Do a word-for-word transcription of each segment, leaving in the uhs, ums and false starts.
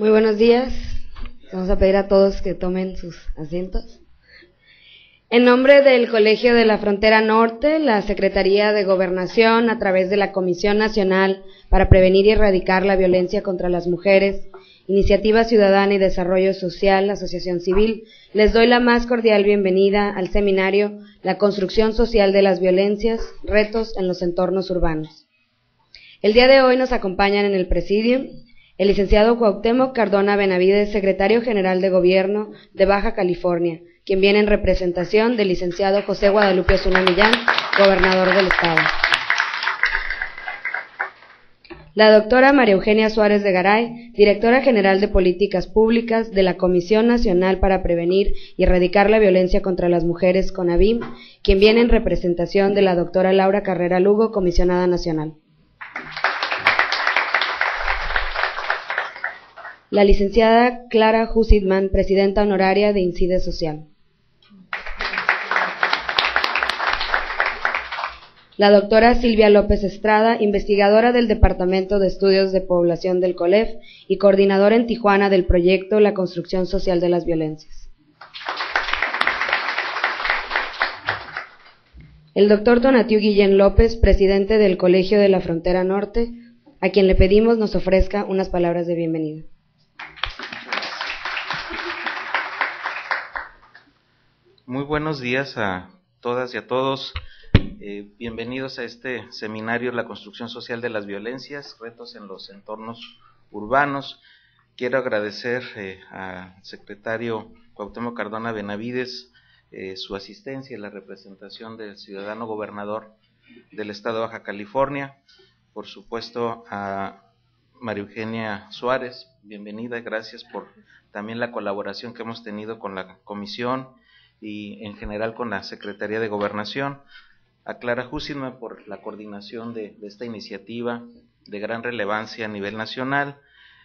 Muy buenos días. Vamos a pedir a todos que tomen sus asientos. En nombre del Colegio de la Frontera Norte, la Secretaría de Gobernación, a través de la Comisión Nacional para Prevenir y Erradicar la Violencia contra las Mujeres, Iniciativa Ciudadana y Desarrollo Social, Asociación Civil, les doy la más cordial bienvenida al seminario La Construcción Social de las Violencias, Retos en los Entornos Urbanos. El día de hoy nos acompañan en el presidium el licenciado Cuauhtémoc Cardona Benavides, secretario general de Gobierno de Baja California, quien viene en representación del licenciado José Guadalupe Osuna Millán, gobernador del estado. La doctora María Eugenia Suárez de Garay, directora general de Políticas Públicas de la Comisión Nacional para Prevenir y Erradicar la Violencia contra las Mujeres, CONAVIM, quien viene en representación de la doctora Laura Carrera Lugo, comisionada nacional. La licenciada Clara Hussitman, presidenta honoraria de INCIDE Social. La doctora Silvia López Estrada, investigadora del Departamento de Estudios de Población del COLEF y coordinadora en Tijuana del proyecto La Construcción Social de las Violencias. El doctor Donatiu Guillén López, presidente del Colegio de la Frontera Norte, a quien le pedimos nos ofrezca unas palabras de bienvenida. Muy buenos días a todas y a todos. Eh, bienvenidos a este seminario La Construcción Social de las Violencias, Retos en los Entornos Urbanos. Quiero agradecer eh, al secretario Cuauhtémoc Cardona Benavides eh, su asistencia y la representación del ciudadano gobernador del estado de Baja California. Por supuesto a María Eugenia Suárez, bienvenida, gracias por también la colaboración que hemos tenido con la comisión y en general con la Secretaría de Gobernación. A Clara Hussitman por la coordinación de, de esta iniciativa de gran relevancia a nivel nacional,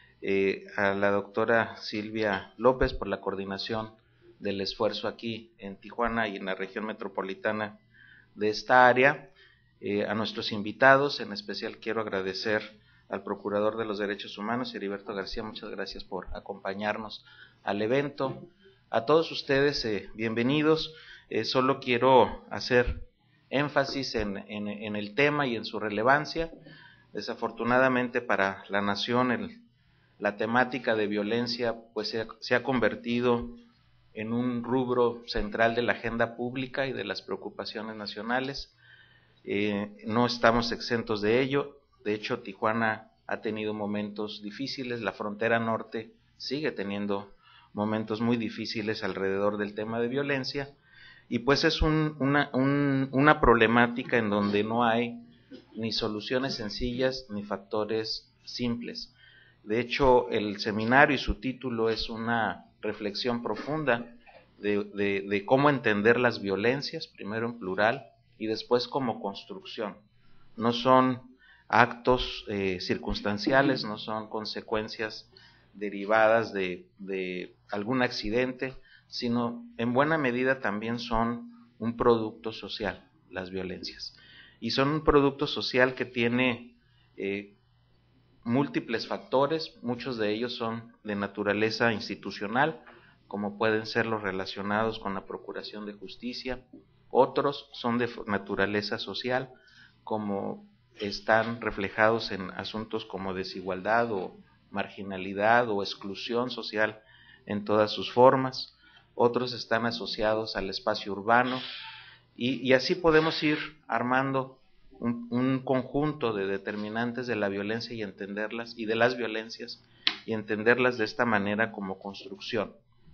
eh, a la doctora Silvia López por la coordinación del esfuerzo aquí en Tijuana y en la región metropolitana de esta área, eh, a nuestros invitados, en especial quiero agradecer al Procurador de los Derechos Humanos, Heriberto García, muchas gracias por acompañarnos al evento. A todos ustedes, eh, bienvenidos. Eh, solo quiero hacer énfasis en, en, en el tema y en su relevancia. Desafortunadamente para la nación, el, la temática de violencia pues se ha, se ha convertido en un rubro central de la agenda pública y de las preocupaciones nacionales. Eh, no estamos exentos de ello. De hecho, Tijuana ha tenido momentos difíciles, la frontera norte sigue teniendo momentos muy difíciles alrededor del tema de violencia, y pues es un, una, un, una problemática en donde no hay ni soluciones sencillas ni factores simples. De hecho, el seminario y su título es una reflexión profunda de, de, de cómo entender las violencias, primero en plural y después como construcción. No son actos eh, circunstanciales, no son consecuencias derivadas de, de algún accidente, sino en buena medida también son un producto social, las violencias. Y son un producto social que tiene eh, múltiples factores, muchos de ellos son de naturaleza institucional, como pueden ser los relacionados con la procuración de justicia, otros son de naturaleza social, como están reflejados en asuntos como desigualdad o marginalidad o exclusión social en todas sus formas, otros están asociados al espacio urbano, y, y así podemos ir armando un, un conjunto de determinantes de la violencia y entenderlas, y de las violencias, y entenderlas de esta manera como construcción.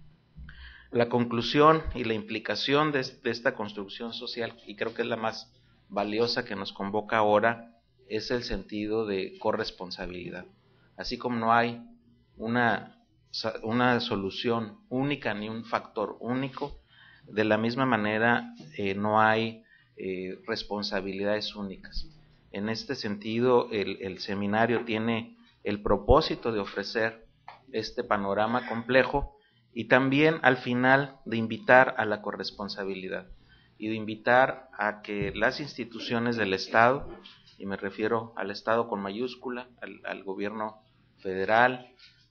La conclusión y la implicación de, de esta construcción social, y creo que es la más valiosa que nos convoca ahora, es el sentido de corresponsabilidad. Así como no hay una, una solución única ni un factor único, de la misma manera eh, no hay eh, responsabilidades únicas. En este sentido, el, el seminario tiene el propósito de ofrecer este panorama complejo y también al final de invitar a la corresponsabilidad y de invitar a que las instituciones del Estado, y me refiero al Estado con mayúscula, al, al gobierno federal,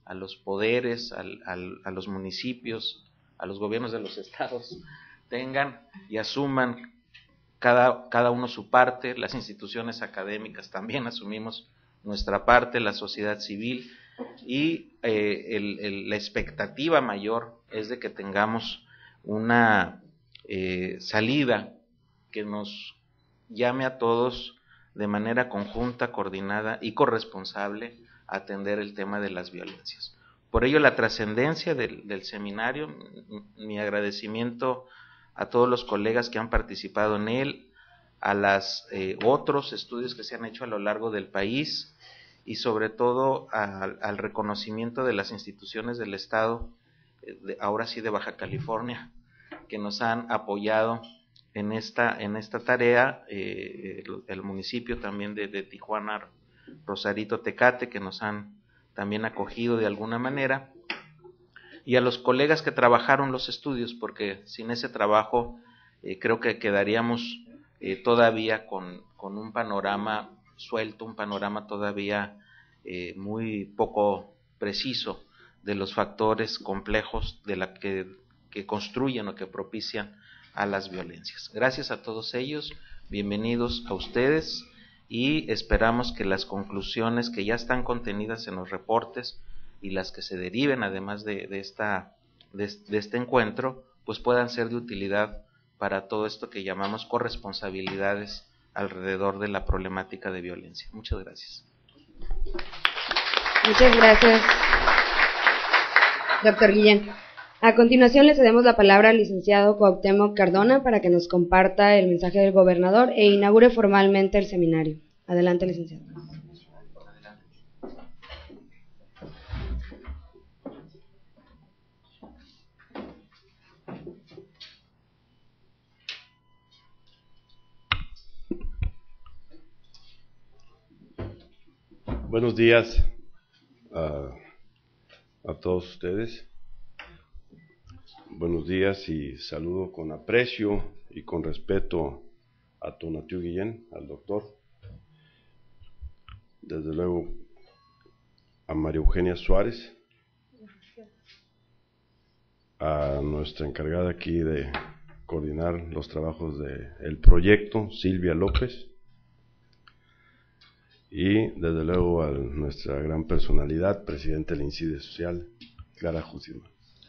a los poderes, al, al, a los municipios, a los gobiernos de los estados, tengan y asuman cada, cada uno su parte, las instituciones académicas también asumimos nuestra parte, la sociedad civil, y eh, el, el, la expectativa mayor es de que tengamos una eh, salida que nos llame a todos de manera conjunta, coordinada y corresponsable a atender el tema de las violencias. Por ello, la trascendencia del, del seminario, mi agradecimiento a todos los colegas que han participado en él, a los eh, otros estudios que se han hecho a lo largo del país, y sobre todo a, al reconocimiento de las instituciones del Estado, de, ahora sí de Baja California, que nos han apoyado en esta, en esta tarea, eh, el, el municipio también de, de Tijuana, Rosarito, Tecate, que nos han también acogido de alguna manera, y a los colegas que trabajaron los estudios, porque sin ese trabajo eh, creo que quedaríamos eh, todavía con, con un panorama suelto, un panorama todavía eh, muy poco preciso de los factores complejos de la que, que construyen o que propician a las violencias. Gracias a todos ellos, bienvenidos a ustedes, y esperamos que las conclusiones que ya están contenidas en los reportes y las que se deriven además de, de, esta, de, de este encuentro, pues puedan ser de utilidad para todo esto que llamamos corresponsabilidades alrededor de la problemática de violencia. Muchas gracias. Muchas gracias, doctor Guillén. A continuación le cedemos la palabra al licenciado Cuauhtémoc Cardona para que nos comparta el mensaje del gobernador e inaugure formalmente el seminario. Adelante, licenciado. Buenos días a, a todos ustedes. Buenos días y saludo con aprecio y con respeto a Tonatiuh Guillén, al doctor. Desde luego a María Eugenia Suárez, a nuestra encargada aquí de coordinar los trabajos del proyecto, Silvia López, y desde luego a nuestra gran personalidad, presidente del INCIDE Social, Clara Jusima.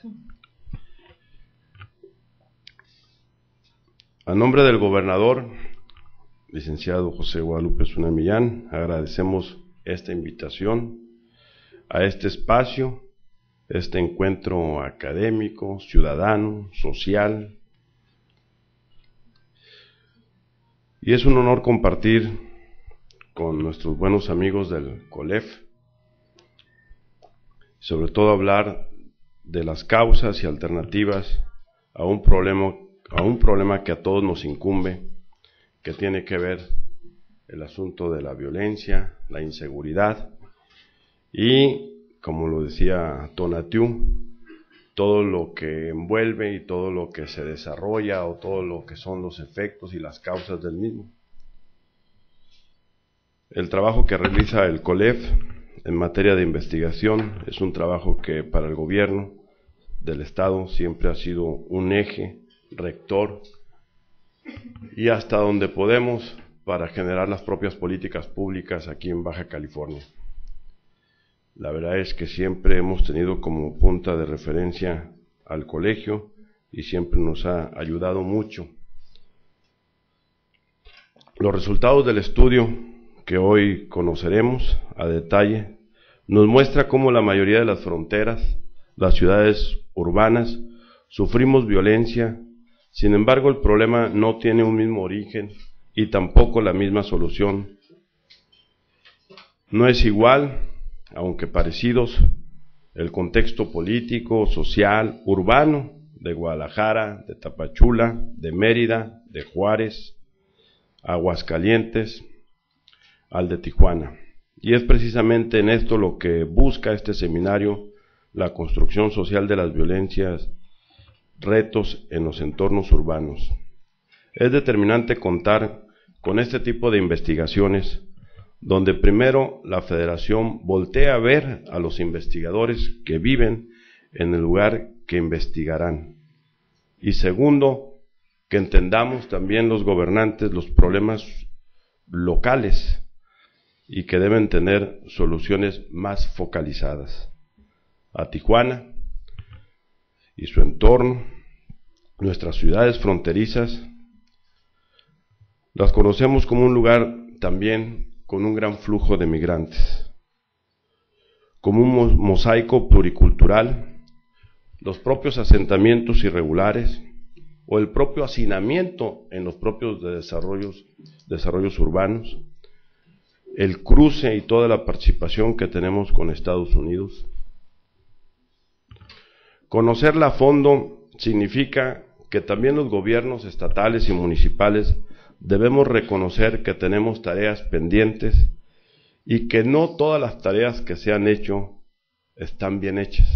A nombre del gobernador, licenciado José Guadalupe Zuna Millán, agradecemos esta invitación a este espacio, este encuentro académico, ciudadano, social, y es un honor compartir con nuestros buenos amigos del COLEF, sobre todo hablar de las causas y alternativas a un problema, a un problema que a todos nos incumbe, que tiene que ver el asunto de la violencia, la inseguridad y, como lo decía Tonatiuh, todo lo que envuelve y todo lo que se desarrolla o todo lo que son los efectos y las causas del mismo. El trabajo que realiza el COLEF en materia de investigación es un trabajo que para el gobierno del Estado siempre ha sido un eje rector y hasta donde podemos para generar las propias políticas públicas aquí en Baja California. La verdad es que siempre hemos tenido como punta de referencia al colegio y siempre nos ha ayudado mucho. Los resultados del estudio que hoy conoceremos a detalle nos muestra cómo la mayoría de las fronteras, las ciudades urbanas, sufrimos violencia. Sin embargo, el problema no tiene un mismo origen y tampoco la misma solución. No es igual, aunque parecidos, el contexto político, social, urbano de Guadalajara, de Tapachula, de Mérida, de Juárez, Aguascalientes, al de Tijuana. Y es precisamente en esto lo que busca este seminario, la construcción social de las violencias, retos en los entornos urbanos. Es determinante contar con este tipo de investigaciones donde primero la Federación voltea a ver a los investigadores que viven en el lugar que investigarán. Y segundo, que entendamos también los gobernantes los problemas locales y que deben tener soluciones más focalizadas. A Tijuana y su entorno, nuestras ciudades fronterizas, las conocemos como un lugar también con un gran flujo de migrantes, como un mosaico pluricultural, los propios asentamientos irregulares o el propio hacinamiento en los propios desarrollos, desarrollos urbanos, el cruce y toda la participación que tenemos con Estados Unidos. Conocerla a fondo significa que también los gobiernos estatales y municipales debemos reconocer que tenemos tareas pendientes y que no todas las tareas que se han hecho están bien hechas.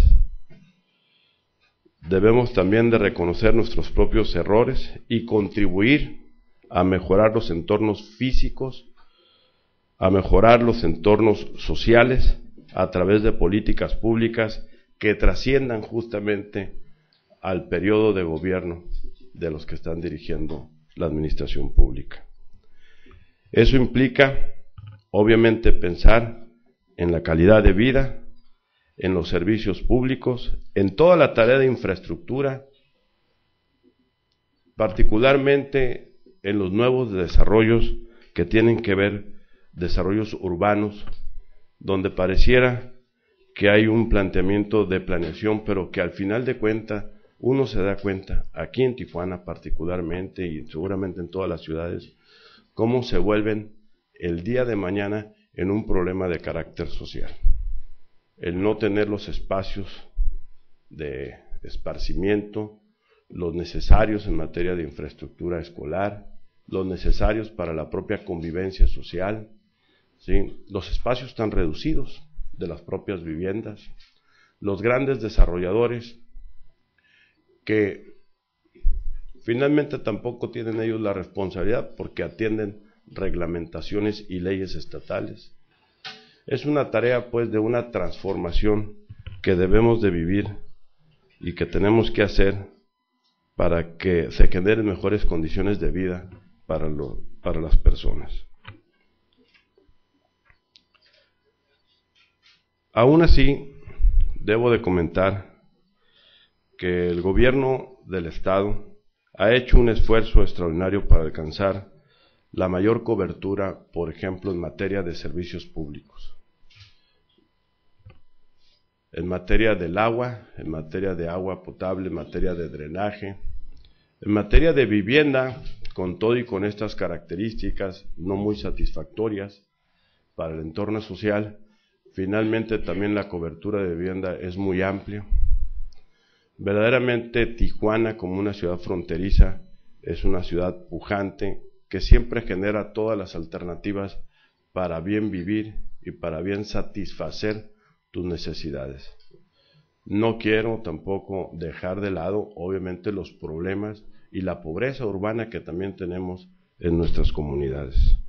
Debemos también de reconocer nuestros propios errores y contribuir a mejorar los entornos físicos, a mejorar los entornos sociales a través de políticas públicas que trasciendan justamente al periodo de gobierno de los que están dirigiendo la administración pública. Eso implica, obviamente, pensar en la calidad de vida, en los servicios públicos, en toda la tarea de infraestructura, particularmente en los nuevos desarrollos que tienen que ver desarrollos urbanos, donde pareciera que hay un planteamiento de planeación, pero que al final de cuentas uno se da cuenta, aquí en Tijuana particularmente y seguramente en todas las ciudades, cómo se vuelven el día de mañana en un problema de carácter social. El no tener los espacios de esparcimiento, los necesarios en materia de infraestructura escolar, los necesarios para la propia convivencia social, ¿sí? Los espacios tan reducidos de las propias viviendas, los grandes desarrolladores que finalmente tampoco tienen ellos la responsabilidad porque atienden reglamentaciones y leyes estatales. Es una tarea pues de una transformación que debemos de vivir y que tenemos que hacer para que se generen mejores condiciones de vida para, lo, para las personas. Aún así, debo de comentar que el gobierno del Estado ha hecho un esfuerzo extraordinario para alcanzar la mayor cobertura, por ejemplo, en materia de servicios públicos, en materia del agua, en materia de agua potable, en materia de drenaje, en materia de vivienda, con todo y con estas características no muy satisfactorias para el entorno social. Finalmente también la cobertura de vivienda es muy amplia. Verdaderamente Tijuana, como una ciudad fronteriza, es una ciudad pujante que siempre genera todas las alternativas para bien vivir y para bien satisfacer tus necesidades. No quiero tampoco dejar de lado, obviamente, los problemas y la pobreza urbana que también tenemos en nuestras comunidades.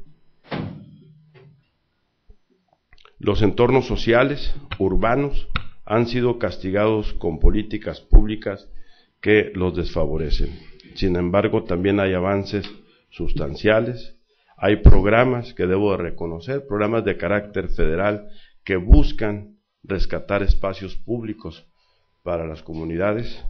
Los entornos sociales, urbanos, han sido castigados con políticas públicas que los desfavorecen. Sin embargo, también hay avances sustanciales, hay programas que debo de reconocer, programas de carácter federal que buscan rescatar espacios públicos para las comunidades,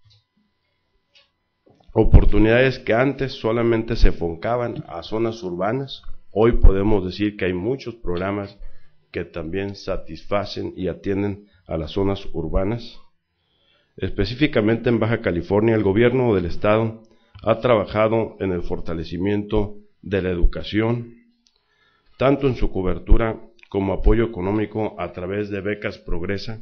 oportunidades que antes solamente se enfocaban a zonas urbanas. Hoy podemos decir que hay muchos programas que también satisfacen y atienden a las zonas urbanas. Específicamente en Baja California, el gobierno del estado ha trabajado en el fortalecimiento de la educación, tanto en su cobertura como apoyo económico a través de becas Progresa.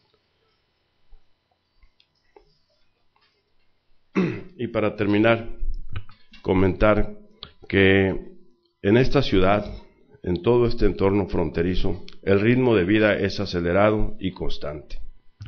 Y para terminar, comentar que en esta ciudad, en todo este entorno fronterizo, el ritmo de vida es acelerado y constante.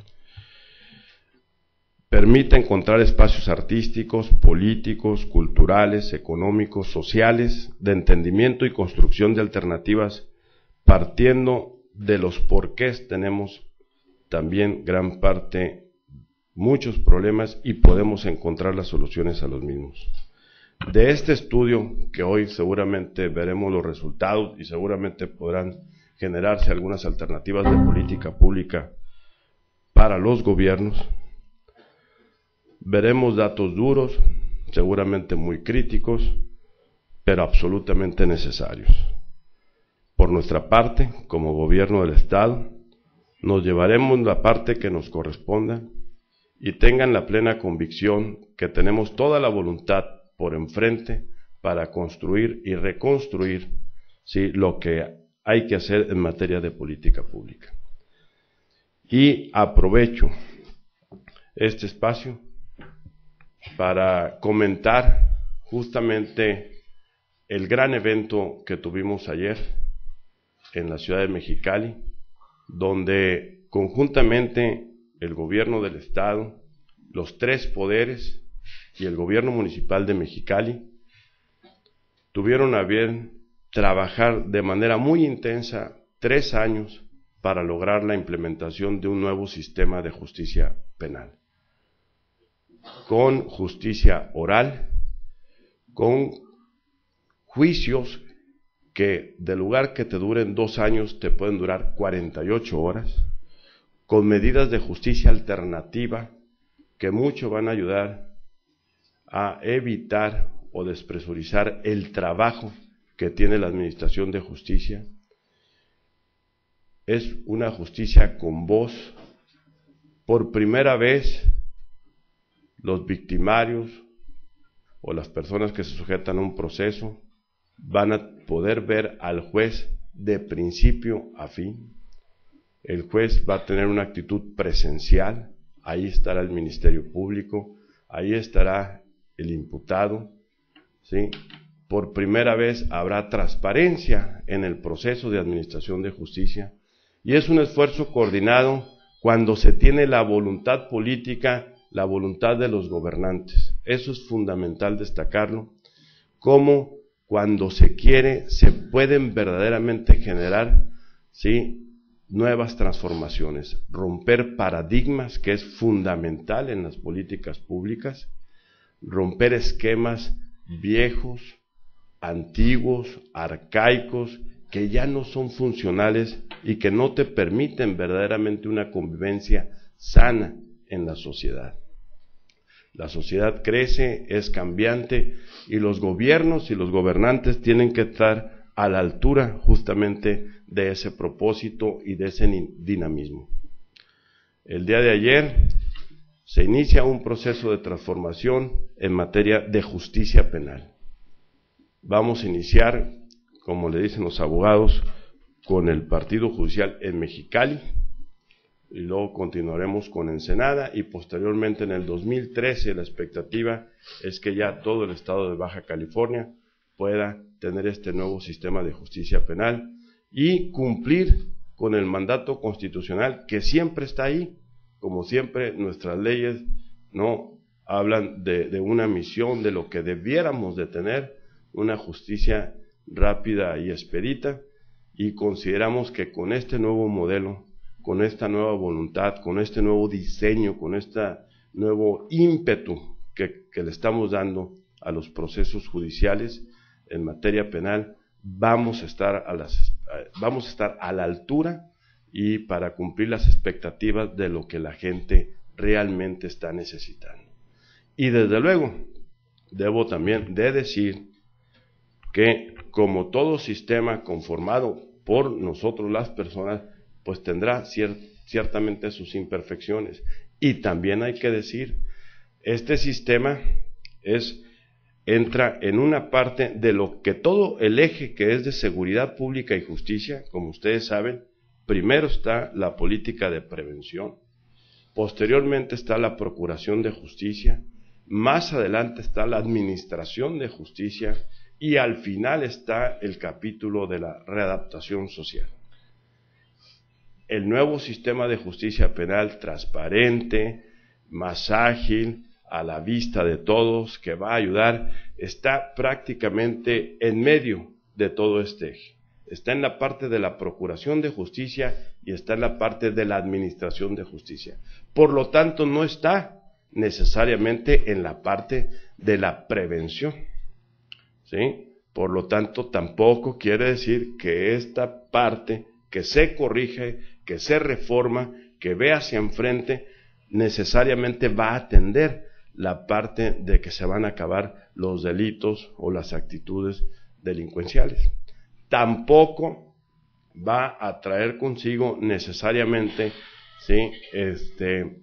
Permite encontrar espacios artísticos, políticos, culturales, económicos, sociales, de entendimiento y construcción de alternativas partiendo de los porqués tenemos también gran parte, muchos problemas y podemos encontrar las soluciones a los mismos. De este estudio, que hoy seguramente veremos los resultados y seguramente podrán generarse algunas alternativas de política pública para los gobiernos, veremos datos duros, seguramente muy críticos, pero absolutamente necesarios. Por nuestra parte, como gobierno del Estado, nos llevaremos la parte que nos corresponda y tengan la plena convicción que tenemos toda la voluntad por enfrente para construir y reconstruir, ¿sí?, lo que hay que hacer en materia de política pública. Y aprovecho este espacio para comentar justamente el gran evento que tuvimos ayer en la ciudad de Mexicali, donde conjuntamente el gobierno del Estado, los tres poderes y el gobierno municipal de Mexicali tuvieron a bien trabajar de manera muy intensa tres años para lograr la implementación de un nuevo sistema de justicia penal, con justicia oral, con juicios que de lugar que te duren dos años te pueden durar cuarenta y ocho horas, con medidas de justicia alternativa que mucho van a ayudar a evitar o despresurizar el trabajo que tiene la Administración de Justicia. Es una justicia con voz. Por primera vez, los victimarios o las personas que se sujetan a un proceso van a poder ver al juez de principio a fin. El juez va a tener una actitud presencial, ahí estará el Ministerio Público, ahí estará el imputado, ¿sí? Por primera vez habrá transparencia en el proceso de administración de justicia y es un esfuerzo coordinado cuando se tiene la voluntad política, la voluntad de los gobernantes. Eso es fundamental destacarlo, como cuando se quiere se pueden verdaderamente generar, ¿sí?, nuevas transformaciones, romper paradigmas, que es fundamental en las políticas públicas, romper esquemas viejos, antiguos, arcaicos, que ya no son funcionales y que no te permiten verdaderamente una convivencia sana en la sociedad. La sociedad crece, es cambiante y los gobiernos y los gobernantes tienen que estar a la altura justamente de ese propósito y de ese dinamismo. El día de ayer se inicia un proceso de transformación en materia de justicia penal. Vamos a iniciar, como le dicen los abogados, con el partido judicial en Mexicali, y luego continuaremos con Ensenada, y posteriormente en el dos mil trece la expectativa es que ya todo el estado de Baja California pueda tener este nuevo sistema de justicia penal y cumplir con el mandato constitucional que siempre está ahí. Como siempre, nuestras leyes no hablan de, de una misión, de lo que debiéramos de tener, una justicia rápida y expedita, y consideramos que con este nuevo modelo, con esta nueva voluntad, con este nuevo diseño, con este nuevo ímpetu que, que le estamos dando a los procesos judiciales en materia penal, vamos a estar a las, vamos a estar a la altura y para cumplir las expectativas de lo que la gente realmente está necesitando. Y desde luego, debo también de decir que como todo sistema conformado por nosotros las personas, pues tendrá cier- ciertamente sus imperfecciones. Y también hay que decir, este sistema es, entra en una parte de lo que todo el eje que es de seguridad pública y justicia, como ustedes saben, primero está la política de prevención, posteriormente está la procuración de justicia, más adelante está la administración de justicia y al final está el capítulo de la readaptación social. El nuevo sistema de justicia penal transparente, más ágil, a la vista de todos, que va a ayudar, está prácticamente en medio de todo este eje. está en la parte de la Procuración de Justicia y está en la parte de la Administración de Justicia. Por lo tanto, no está necesariamente en la parte de la prevención, ¿sí? Por lo tanto, tampoco quiere decir que esta parte que se corrige, que se reforma, que ve hacia enfrente, necesariamente va a atender la parte de que se van a acabar los delitos o las actitudes delincuenciales. Tampoco va a traer consigo necesariamente, ¿sí? este,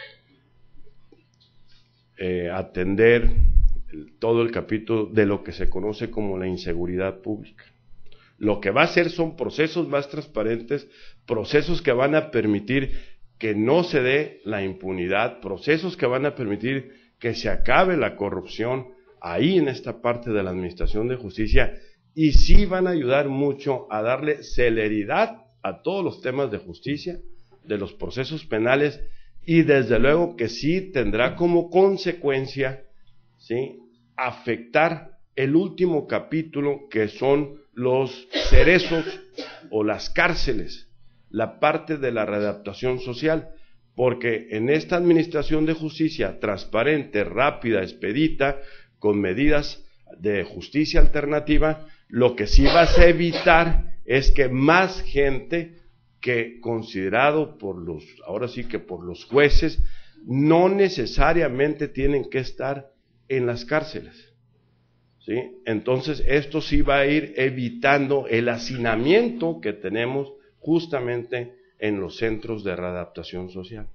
eh, atender todo el capítulo de lo que se conoce como la inseguridad pública. Lo que va a hacer son procesos más transparentes, procesos que van a permitir que no se dé la impunidad, procesos que van a permitir que se acabe la corrupción ahí en esta parte de la Administración de Justicia, y sí van a ayudar mucho a darle celeridad a todos los temas de justicia, de los procesos penales, y desde luego que sí tendrá como consecuencia, ¿sí?, afectar el último capítulo, que son los cerezos o las cárceles, la parte de la readaptación social, porque en esta Administración de Justicia transparente, rápida, expedita, con medidas de justicia alternativa, lo que sí vas a evitar es que más gente que considerado por los, ahora sí que por los jueces, no necesariamente tienen que estar en las cárceles, ¿sí? Entonces esto sí va a ir evitando el hacinamiento que tenemos justamente en los centros de readaptación social.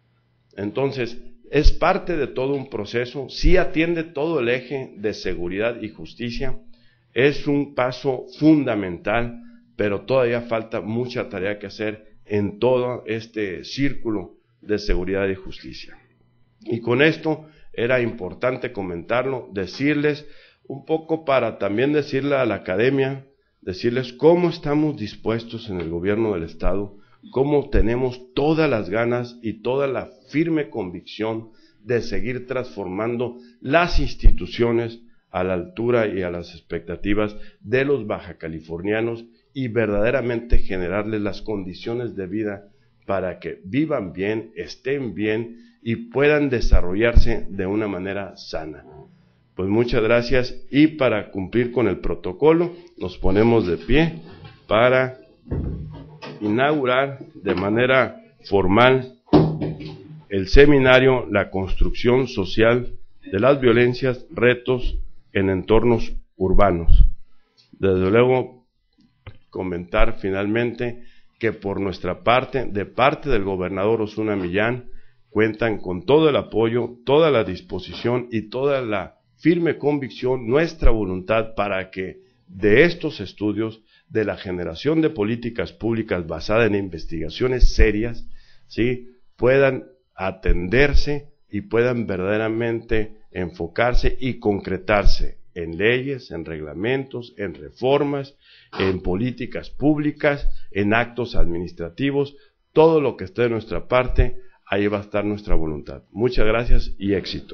Entonces es parte de todo un proceso, sí atiende todo el eje de seguridad y justicia, es un paso fundamental, pero todavía falta mucha tarea que hacer en todo este círculo de seguridad y justicia. Y con esto era importante comentarlo, decirles un poco para también decirle a la academia, decirles cómo estamos dispuestos en el gobierno del Estado, cómo tenemos todas las ganas y toda la firme convicción de seguir transformando las instituciones a la altura y a las expectativas de los bajacalifornianos y verdaderamente generarles las condiciones de vida para que vivan bien, estén bien y puedan desarrollarse de una manera sana. Pues muchas gracias, y para cumplir con el protocolo nos ponemos de pie para inaugurar de manera formal el seminario La construcción social de las violencias, retos en entornos urbanos. Desde luego, comentar finalmente que por nuestra parte, de parte del gobernador Osuna Millán, cuentan con todo el apoyo, toda la disposición y toda la firme convicción, nuestra voluntad para que de estos estudios, de la generación de políticas públicas basadas en investigaciones serias, ¿sí?, puedan atenderse y puedan verdaderamente enfocarse y concretarse en leyes, en reglamentos, en reformas, en políticas públicas, en actos administrativos, todo lo que esté de nuestra parte. Ahí va a estar nuestra voluntad. Muchas gracias y éxito.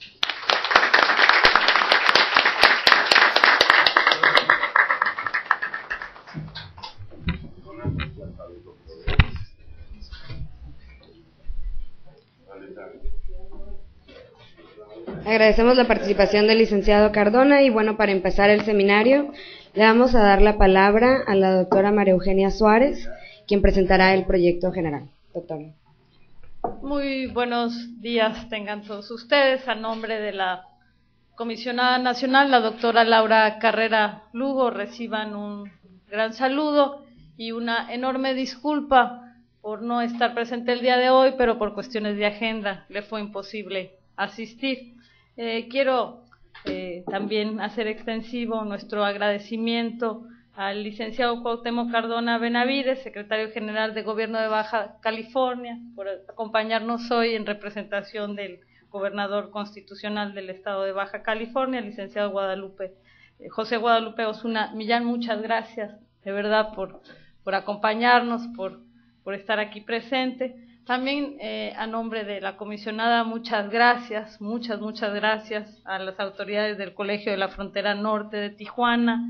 Agradecemos la participación del licenciado Cardona y bueno, para empezar el seminario le vamos a dar la palabra a la doctora María Eugenia Suárez, quien presentará el proyecto general. Doctora. Muy buenos días tengan todos ustedes. A nombre de la comisionada nacional, la doctora Laura Carrera Lugo, reciban un gran saludo y una enorme disculpa por no estar presente el día de hoy, pero por cuestiones de agenda le fue imposible asistir. Eh, quiero eh, también hacer extensivo nuestro agradecimiento al licenciado Cuauhtémoc Cardona Benavides, secretario general de Gobierno de Baja California, por acompañarnos hoy en representación del gobernador constitucional del estado de Baja California, el licenciado Guadalupe, eh, José Guadalupe Osuna Millán. Muchas gracias, de verdad, por, por acompañarnos, por, por estar aquí presente. También eh, a nombre de la comisionada, muchas gracias, muchas, muchas gracias a las autoridades del Colegio de la Frontera Norte de Tijuana,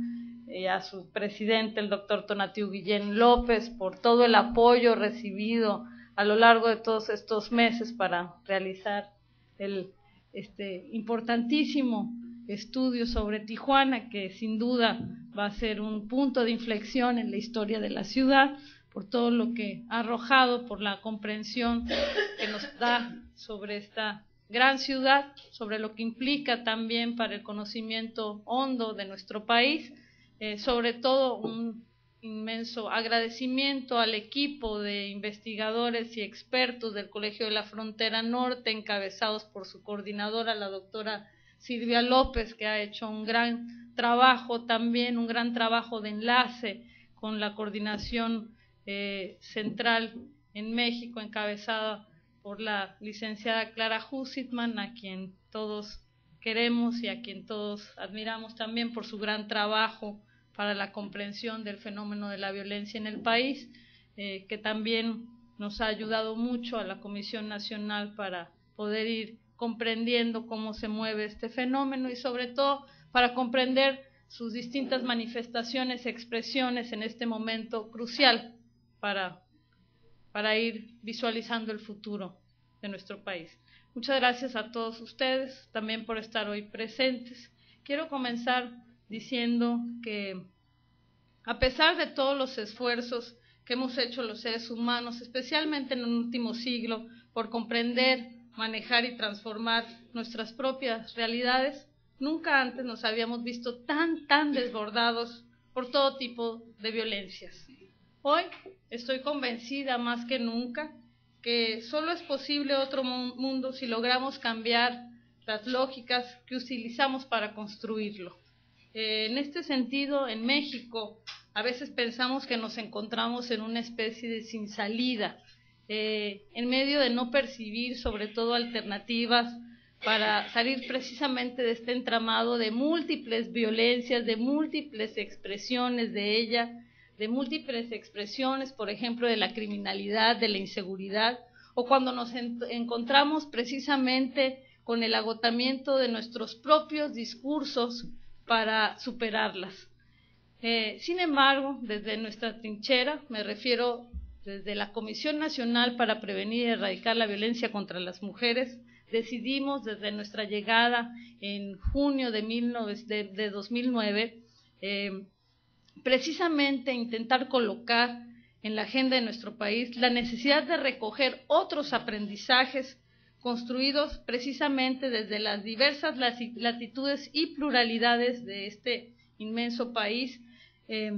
y a su presidente, el doctor Tonatiuh Guillén López, por todo el apoyo recibido a lo largo de todos estos meses para realizar el este importantísimo estudio sobre Tijuana, que sin duda va a ser un punto de inflexión en la historia de la ciudad, por todo lo que ha arrojado, por la comprensión que nos da sobre esta gran ciudad, sobre lo que implica también para el conocimiento hondo de nuestro país, eh, sobre todo un inmenso agradecimiento al equipo de investigadores y expertos del Colegio de la Frontera Norte, encabezados por su coordinadora, la doctora Silvia López, que ha hecho un gran trabajo también, un gran trabajo de enlace con la coordinación eh, central en México, encabezada por la licenciada Clara Hussitman, a quien todos queremos y a quien todos admiramos también por su gran trabajo para la comprensión del fenómeno de la violencia en el país, eh, que también nos ha ayudado mucho a la Comisión Nacional para poder ir comprendiendo cómo se mueve este fenómeno y sobre todo para comprender sus distintas manifestaciones, expresiones en este momento crucial para, para ir visualizando el futuro de nuestro país. Muchas gracias a todos ustedes también por estar hoy presentes. Quiero comenzar diciendo que a pesar de todos los esfuerzos que hemos hecho los seres humanos, especialmente en el último siglo, por comprender, manejar y transformar nuestras propias realidades, nunca antes nos habíamos visto tan, tan desbordados por todo tipo de violencias. Hoy estoy convencida más que nunca que solo es posible otro mundo si logramos cambiar las lógicas que utilizamos para construirlo. Eh, en este sentido, en México, a veces pensamos que nos encontramos en una especie de sin salida, eh, en medio de no percibir sobre todo alternativas para salir precisamente de este entramado de múltiples violencias, de múltiples expresiones de ella, de múltiples expresiones, por ejemplo, de la criminalidad, de la inseguridad, o cuando nos en- encontramos precisamente con el agotamiento de nuestros propios discursos para superarlas. Eh, sin embargo, desde nuestra trinchera, me refiero desde la Comisión Nacional para Prevenir y Erradicar la Violencia contra las Mujeres, decidimos desde nuestra llegada en junio de, mil nove, de, de dos mil nueve, eh, precisamente intentar colocar en la agenda de nuestro país la necesidad de recoger otros aprendizajes construidos precisamente desde las diversas latitudes y pluralidades de este inmenso país, eh,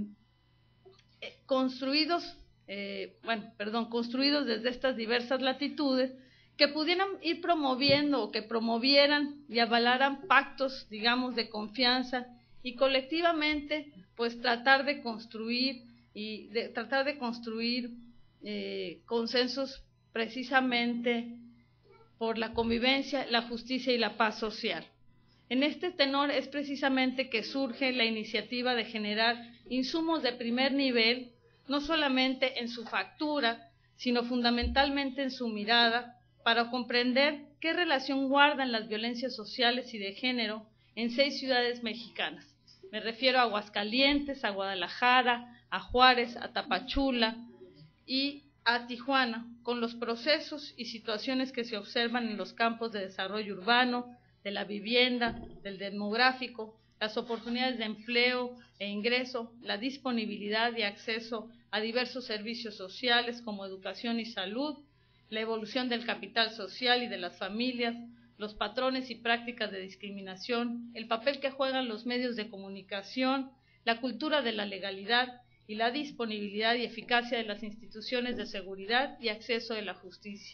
construidos, eh, bueno, perdón, construidos desde estas diversas latitudes que pudieran ir promoviendo o que promovieran y avalaran pactos, digamos, de confianza y colectivamente, pues tratar de construir y de tratar de construir eh, consensos precisamente por la convivencia, la justicia y la paz social. En este tenor es precisamente que surge la iniciativa de generar insumos de primer nivel, no solamente en su factura, sino fundamentalmente en su mirada, para comprender qué relación guardan las violencias sociales y de género en seis ciudades mexicanas. Me refiero a Aguascalientes, a Guadalajara, a Juárez, a Tapachula y a Tijuana, con los procesos y situaciones que se observan en los campos de desarrollo urbano, de la vivienda, del demográfico, las oportunidades de empleo e ingreso, la disponibilidad y acceso a diversos servicios sociales como educación y salud, la evolución del capital social y de las familias, los patrones y prácticas de discriminación, el papel que juegan los medios de comunicación, la cultura de la legalidad y la disponibilidad y eficacia de las instituciones de seguridad y acceso de la justicia.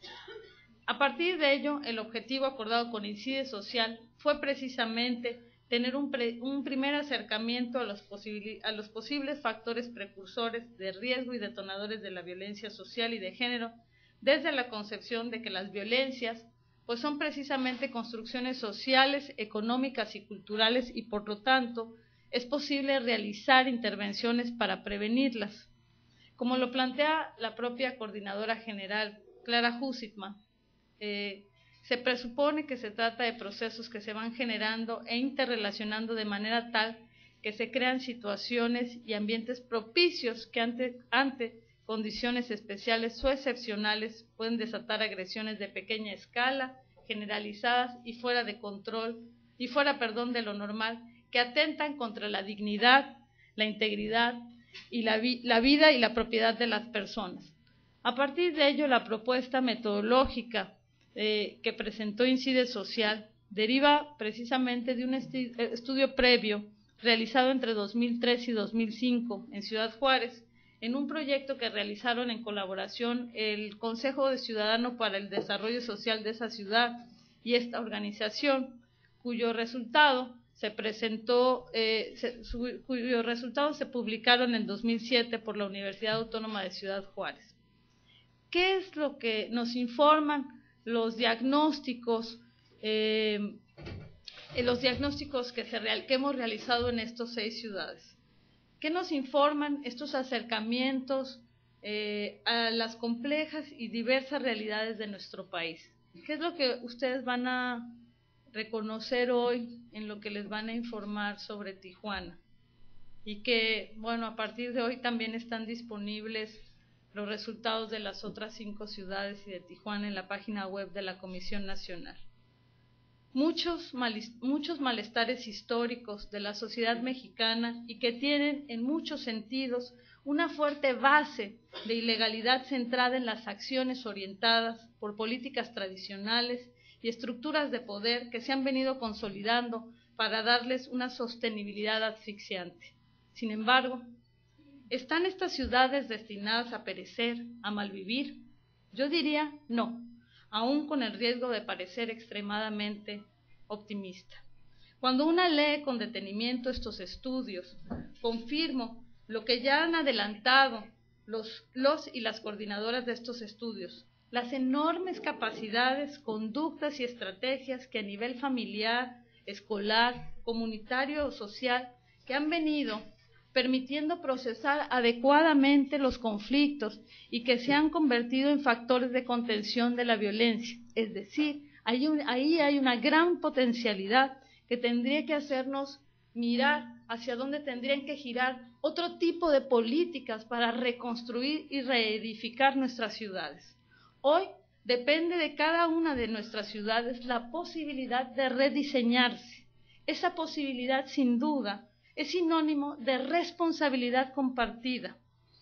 A partir de ello, el objetivo acordado con INCIDE Social fue precisamente tener un, pre, un primer acercamiento a los, a los posibles factores precursores de riesgo y detonadores de la violencia social y de género, desde la concepción de que las violencias pues son precisamente construcciones sociales, económicas y culturales y por lo tanto es posible realizar intervenciones para prevenirlas. Como lo plantea la propia coordinadora general, Clara Hussitman, eh, se presupone que se trata de procesos que se van generando e interrelacionando de manera tal que se crean situaciones y ambientes propicios que ante, ante condiciones especiales o excepcionales pueden desatar agresiones de pequeña escala, generalizadas y fuera de control, y fuera, perdón, de lo normal, que atentan contra la dignidad, la integridad y la, vi la vida y la propiedad de las personas. A partir de ello, la propuesta metodológica eh, que presentó Incide Social deriva precisamente de un estudio previo realizado entre dos mil tres y dos mil cinco en Ciudad Juárez, en un proyecto que realizaron en colaboración el Consejo de Ciudadano para el Desarrollo Social de esa ciudad y esta organización, cuyo resultado se presentó, eh, se, su, cuyos resultados se publicaron en dos mil siete por la Universidad Autónoma de Ciudad Juárez. ¿Qué es lo que nos informan los diagnósticos, eh, los diagnósticos que, se real, que hemos realizado en estas seis ciudades? ¿Qué nos informan estos acercamientos eh, a las complejas y diversas realidades de nuestro país? ¿Qué es lo que ustedes van a reconocer hoy en lo que les van a informar sobre Tijuana? Y que, bueno, a partir de hoy también están disponibles los resultados de las otras cinco ciudades y de Tijuana en la página web de la Comisión Nacional. Muchos, mal, muchos malestares históricos de la sociedad mexicana y que tienen en muchos sentidos una fuerte base de ilegalidad centrada en las acciones orientadas por políticas tradicionales y estructuras de poder que se han venido consolidando para darles una sostenibilidad asfixiante. Sin embargo, ¿están estas ciudades destinadas a perecer, a malvivir? Yo diría no, aún con el riesgo de parecer extremadamente optimista. Cuando una lee con detenimiento estos estudios, confirmo lo que ya han adelantado los, los y las coordinadoras de estos estudios, las enormes capacidades, conductas y estrategias que a nivel familiar, escolar, comunitario o social que han venido permitiendo procesar adecuadamente los conflictos y que se han convertido en factores de contención de la violencia. Es decir, hay un, ahí hay una gran potencialidad que tendría que hacernos mirar hacia dónde tendrían que girar otro tipo de políticas para reconstruir y reedificar nuestras ciudades. Hoy depende de cada una de nuestras ciudades la posibilidad de rediseñarse. Esa posibilidad, sin duda, es sinónimo de responsabilidad compartida.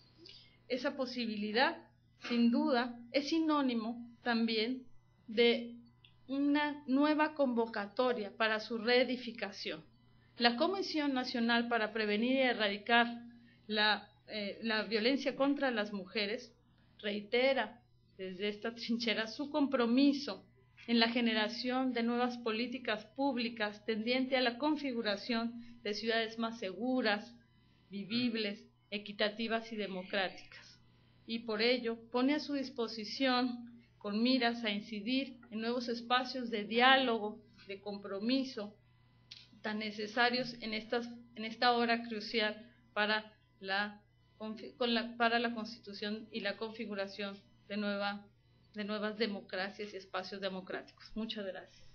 Esa posibilidad, sin duda, es sinónimo también de una nueva convocatoria para su reedificación. La Comisión Nacional para Prevenir y Erradicar la, eh, la Violencia contra las Mujeres reitera desde esta trinchera su compromiso en la generación de nuevas políticas públicas tendiente a la configuración de ciudades más seguras, vivibles, equitativas y democráticas. Y por ello pone a su disposición, con miras a incidir en nuevos espacios de diálogo, de compromiso, tan necesarios en, estas, en esta hora crucial para la, con la, para la constitución y la configuración de, nueva, de nuevas democracias y espacios democráticos. Muchas gracias.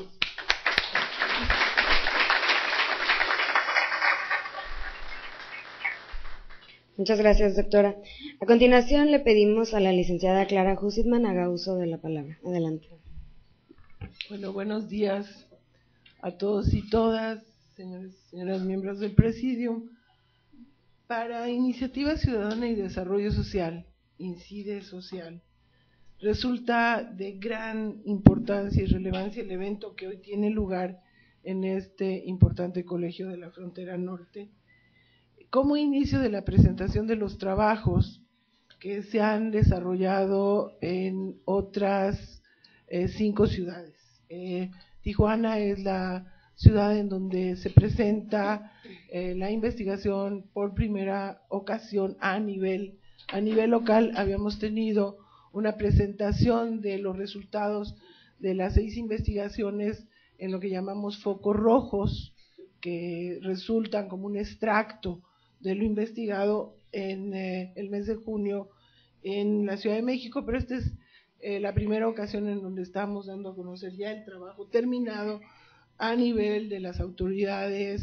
Muchas gracias, doctora. A continuación le pedimos a la licenciada Clara Husitman haga uso de la palabra. Adelante. Bueno, buenos días a todos y todas, señores y señoras miembros del Presidium. Para Iniciativa Ciudadana y Desarrollo Social, Incide Social, resulta de gran importancia y relevancia el evento que hoy tiene lugar en este importante colegio de la frontera norte, como inicio de la presentación de los trabajos que se han desarrollado en otras eh, cinco ciudades. Eh, Tijuana es la ciudad en donde se presenta eh, la investigación por primera ocasión a nivel, a nivel local. Habíamos tenido una presentación de los resultados de las seis investigaciones en lo que llamamos focos rojos, que resultan como un extracto de lo investigado en eh, el mes de junio en la Ciudad de México, pero esta es eh, la primera ocasión en donde estamos dando a conocer ya el trabajo terminado a nivel de las autoridades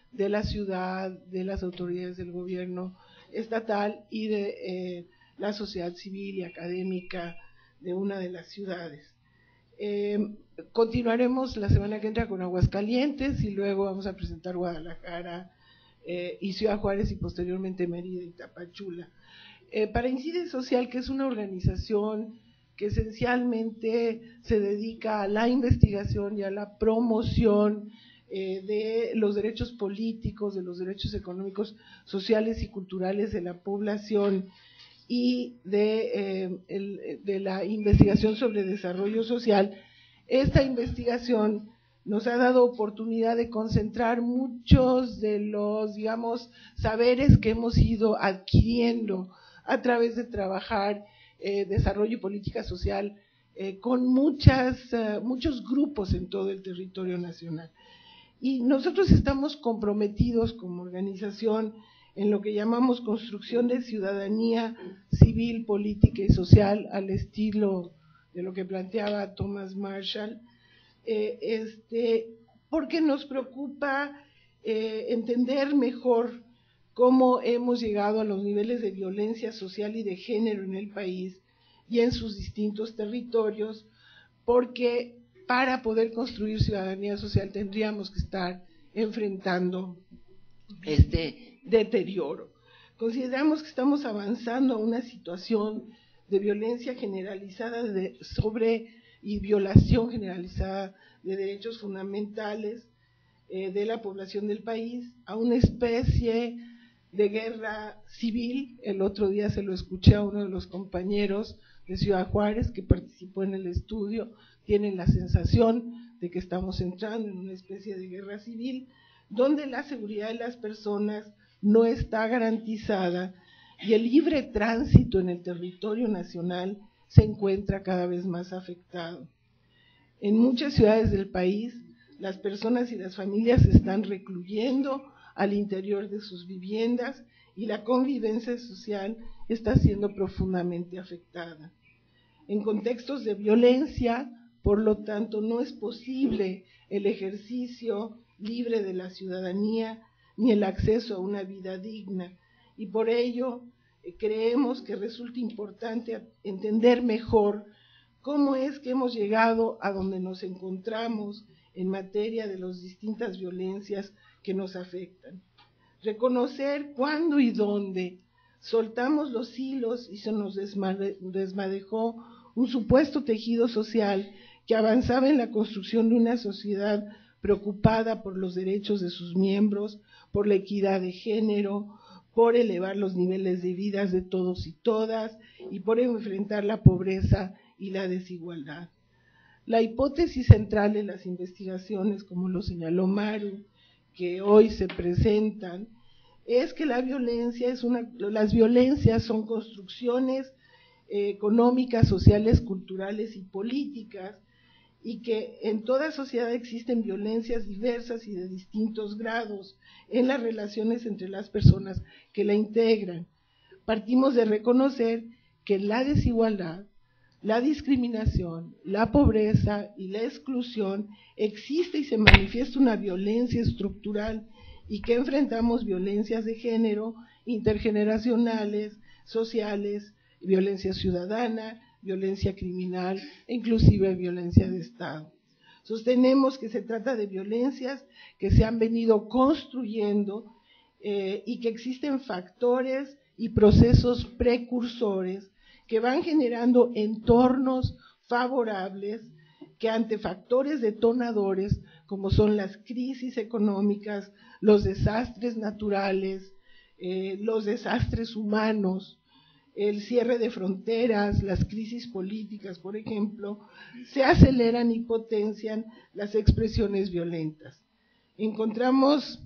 de la ciudad, de las autoridades del gobierno estatal y de eh, la sociedad civil y académica de una de las ciudades. Eh, continuaremos la semana que entra con Aguascalientes y luego vamos a presentar Guadalajara eh, y Ciudad Juárez y posteriormente Mérida y Tapachula. Eh, para Incide Social, que es una organización que esencialmente se dedica a la investigación y a la promoción eh, de los derechos políticos, de los derechos económicos, sociales y culturales de la población y de, eh, el, de la investigación sobre desarrollo social. Esta investigación nos ha dado oportunidad de concentrar muchos de los, digamos, saberes que hemos ido adquiriendo a través de trabajar eh, desarrollo y política social eh, con muchas, uh, muchos grupos en todo el territorio nacional. Y nosotros estamos comprometidos como organización en lo que llamamos construcción de ciudadanía civil, política y social, al estilo de lo que planteaba Thomas Marshall, eh, este, porque nos preocupa eh, entender mejor cómo hemos llegado a los niveles de violencia social y de género en el país y en sus distintos territorios, porque para poder construir ciudadanía social tendríamos que estar enfrentando este deterioro. Consideramos que estamos avanzando a una situación de violencia generalizada de, sobre y violación generalizada de derechos fundamentales eh, de la población del país, a una especie de guerra civil. El otro día se lo escuché a uno de los compañeros de Ciudad Juárez que participó en el estudio, tienen la sensación de que estamos entrando en una especie de guerra civil, donde la seguridad de las personas no está garantizada y el libre tránsito en el territorio nacional se encuentra cada vez más afectado. En muchas ciudades del país, las personas y las familias se están recluyendo al interior de sus viviendas y la convivencia social está siendo profundamente afectada. En contextos de violencia, por lo tanto, no es posible el ejercicio libre de la ciudadanía ni el acceso a una vida digna, y por ello eh, creemos que resulta importante entender mejor cómo es que hemos llegado a donde nos encontramos en materia de las distintas violencias que nos afectan. Reconocer cuándo y dónde soltamos los hilos y se nos desmade- desmadejó un supuesto tejido social que avanzaba en la construcción de una sociedad preocupada por los derechos de sus miembros, por la equidad de género, por elevar los niveles de vida de todos y todas y por enfrentar la pobreza y la desigualdad. La hipótesis central de las investigaciones, como lo señaló Maru, que hoy se presentan, es que la violencia es una, las violencias son construcciones eh, económicas, sociales, culturales y políticas, y que en toda sociedad existen violencias diversas y de distintos grados en las relaciones entre las personas que la integran. Partimos de reconocer que la desigualdad, la discriminación, la pobreza y la exclusión existe y se manifiesta una violencia estructural y que enfrentamos violencias de género, intergeneracionales, sociales, violencia ciudadana, violencia criminal e inclusive violencia de Estado. Sostenemos que se trata de violencias que se han venido construyendo eh, y que existen factores y procesos precursores que van generando entornos favorables que ante factores detonadores como son las crisis económicas, los desastres naturales, eh, los desastres humanos, el cierre de fronteras, las crisis políticas, por ejemplo, se aceleran y potencian las expresiones violentas. Encontramos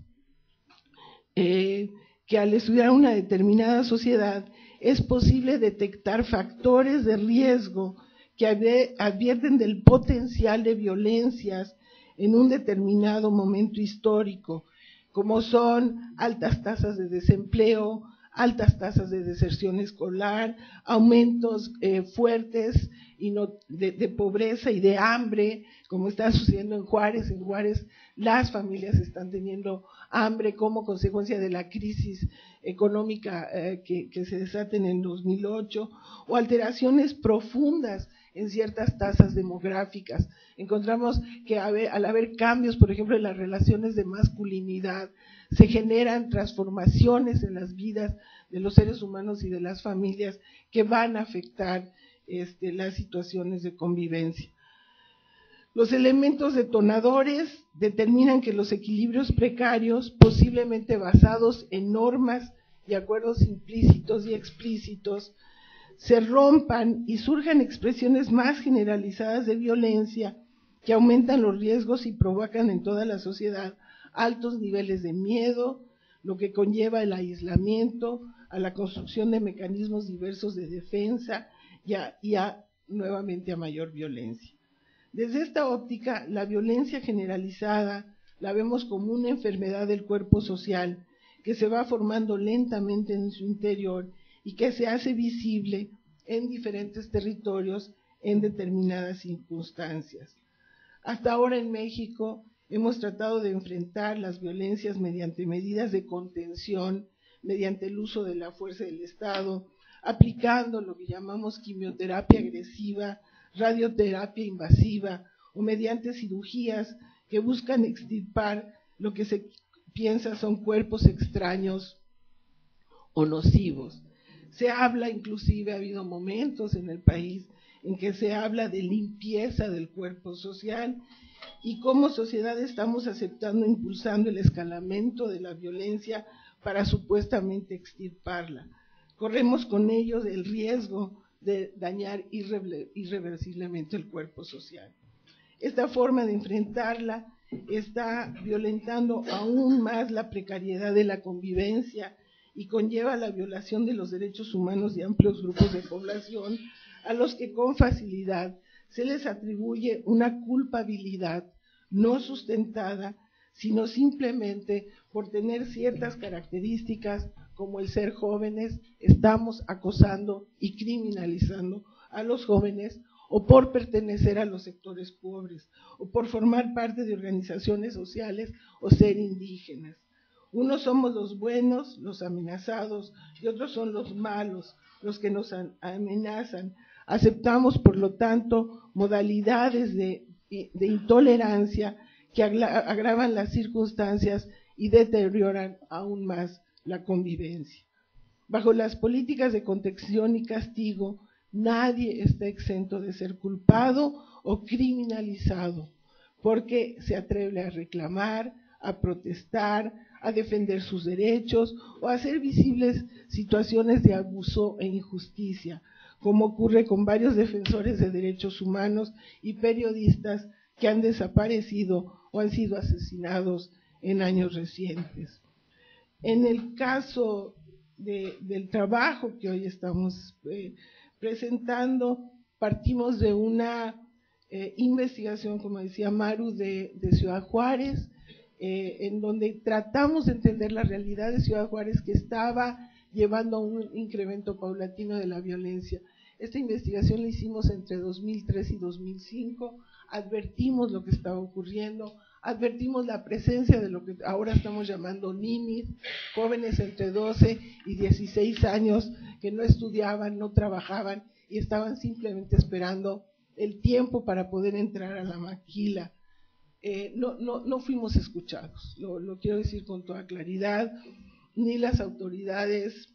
eh, que al estudiar una determinada sociedad es posible detectar factores de riesgo que advierten del potencial de violencias en un determinado momento histórico, como son altas tasas de desempleo, altas tasas de deserción escolar, aumentos eh, fuertes y no, de, de pobreza y de hambre, como está sucediendo en Juárez. En Juárez las familias están teniendo hambre como consecuencia de la crisis económica eh, que, que se desata en el dos mil ocho, o alteraciones profundas en ciertas tasas demográficas. Encontramos que al haber cambios, por ejemplo, en las relaciones de masculinidad, se generan transformaciones en las vidas de los seres humanos y de las familias que van a afectar este, las situaciones de convivencia. Los elementos detonadores determinan que los equilibrios precarios, posiblemente basados en normas y acuerdos implícitos y explícitos, se rompan y surjan expresiones más generalizadas de violencia que aumentan los riesgos y provocan en toda la sociedad altos niveles de miedo, lo que conlleva el aislamiento, a la construcción de mecanismos diversos de defensa y a, y a nuevamente a mayor violencia. Desde esta óptica, la violencia generalizada la vemos como una enfermedad del cuerpo social que se va formando lentamente en su interior y que se hace visible en diferentes territorios en determinadas circunstancias. Hasta ahora en México hemos tratado de enfrentar las violencias mediante medidas de contención, mediante el uso de la fuerza del Estado, aplicando lo que llamamos quimioterapia agresiva, radioterapia invasiva o mediante cirugías que buscan extirpar lo que se piensa son cuerpos extraños o nocivos. Se habla, inclusive ha habido momentos en el país en que se habla de limpieza del cuerpo social, y como sociedad estamos aceptando, impulsando el escalamiento de la violencia para supuestamente extirparla. Corremos con ello el riesgo de dañar irre- irreversiblemente el cuerpo social. Esta forma de enfrentarla está violentando aún más la precariedad de la convivencia y conlleva la violación de los derechos humanos de amplios grupos de población a los que con facilidad se les atribuye una culpabilidad no sustentada, sino simplemente por tener ciertas características como el ser jóvenes. Estamos acosando y criminalizando a los jóvenes, o por pertenecer a los sectores pobres, o por formar parte de organizaciones sociales o ser indígenas. Unos somos los buenos, los amenazados, y otros son los malos, los que nos amenazan. Aceptamos, por lo tanto, modalidades de, de intolerancia que agravan las circunstancias y deterioran aún más la convivencia. Bajo las políticas de contención y castigo, nadie está exento de ser culpado o criminalizado, porque se atreve a reclamar, a protestar, a defender sus derechos o a hacer visibles situaciones de abuso e injusticia, como ocurre con varios defensores de derechos humanos y periodistas que han desaparecido o han sido asesinados en años recientes. En el caso de, del trabajo que hoy estamos eh, presentando, partimos de una eh, investigación, como decía Maru, de, de Ciudad Juárez, eh, en donde tratamos de entender la realidad de Ciudad Juárez, que estaba llevando a un incremento paulatino de la violencia. Esta investigación la hicimos entre dos mil tres y dos mil cinco, advertimos lo que estaba ocurriendo, advertimos la presencia de lo que ahora estamos llamando ninis, jóvenes entre doce y dieciséis años que no estudiaban, no trabajaban y estaban simplemente esperando el tiempo para poder entrar a la maquila. Eh, no, no, no fuimos escuchados, lo, lo quiero decir con toda claridad, ni las autoridades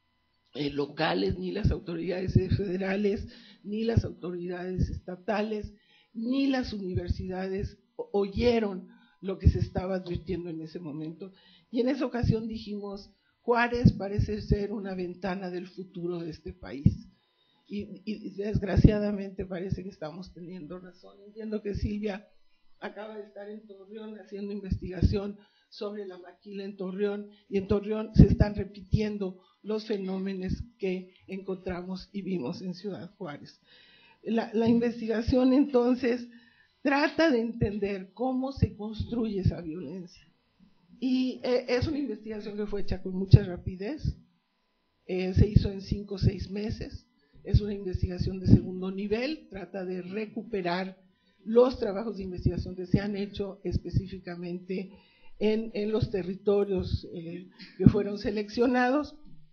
eh, locales, ni las autoridades federales, ni las autoridades estatales, ni las universidades oyeron lo que se estaba advirtiendo en ese momento. Y en esa ocasión dijimos, Juárez parece ser una ventana del futuro de este país. Y, y desgraciadamente parece que estamos teniendo razón. Entiendo que Silvia acaba de estar en Torreón haciendo investigación sobre la maquila en Torreón, y en Torreón se están repitiendo los fenómenos que encontramos y vimos en Ciudad Juárez. La, la investigación entonces trata de entender cómo se construye esa violencia. Y eh, es una investigación que fue hecha con mucha rapidez, Eh, se hizo en cinco o seis meses, es una investigación de segundo nivel, trata de recuperar los trabajos de investigación que se han hecho específicamente en, en los territorios eh, que fueron seleccionados.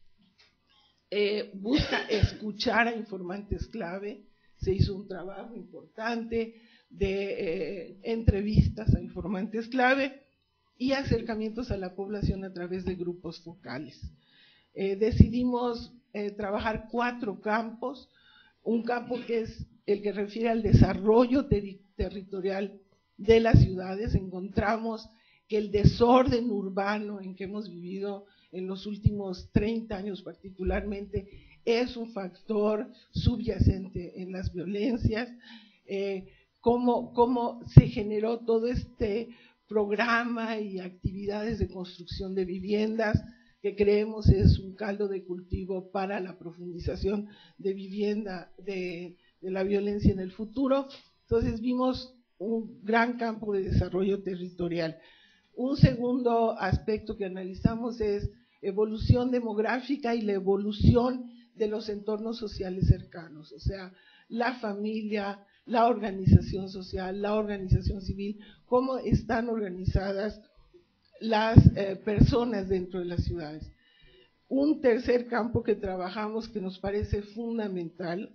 Eh, busca escuchar a informantes clave, se hizo un trabajo importante de eh, entrevistas a informantes clave y acercamientos a la población a través de grupos focales. Eh, decidimos eh, trabajar cuatro campos, un campo que es el que refiere al desarrollo ter territorial de las ciudades. Encontramos que el desorden urbano en que hemos vivido en los últimos treinta años particularmente es un factor subyacente en las violencias, eh, cómo, cómo se generó todo este programa y actividades de construcción de viviendas que creemos es un caldo de cultivo para la profundización de vivienda, de, de la violencia en el futuro. Entonces vimos un gran campo de desarrollo territorial. Un segundo aspecto que analizamos es evolución demográfica y la evolución de los entornos sociales cercanos, o sea, la familia, la organización social, la organización civil, cómo están organizadas las eh, personas dentro de las ciudades. Un tercer campo que trabajamos que nos parece fundamental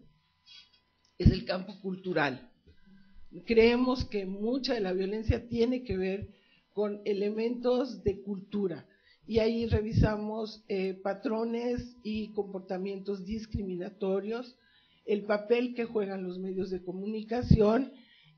es el campo cultural. Creemos que mucha de la violencia tiene que ver con elementos de cultura y ahí revisamos eh, patrones y comportamientos discriminatorios, el papel que juegan los medios de comunicación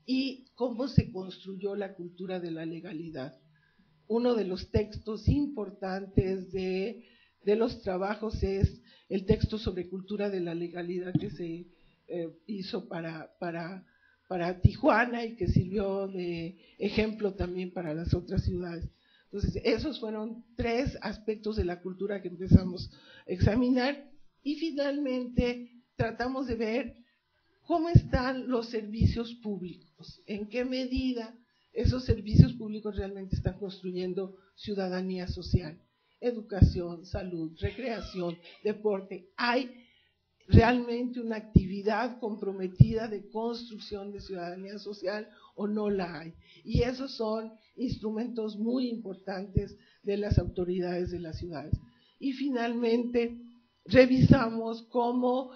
y cómo se construyó la cultura de la legalidad. Uno de los textos importantes de, de los trabajos es el texto sobre cultura de la legalidad que se eh, hizo para, para, para Tijuana y que sirvió de ejemplo también para las otras ciudades. Entonces, esos fueron tres aspectos de la cultura que empezamos a examinar y finalmente tratamos de ver cómo están los servicios públicos, en qué medida esos servicios públicos realmente están construyendo ciudadanía social, educación, salud, recreación, deporte. ¿Hay realmente una actividad comprometida de construcción de ciudadanía social o no la hay? Y esos son instrumentos muy importantes de las autoridades de las ciudades. Y finalmente revisamos cómo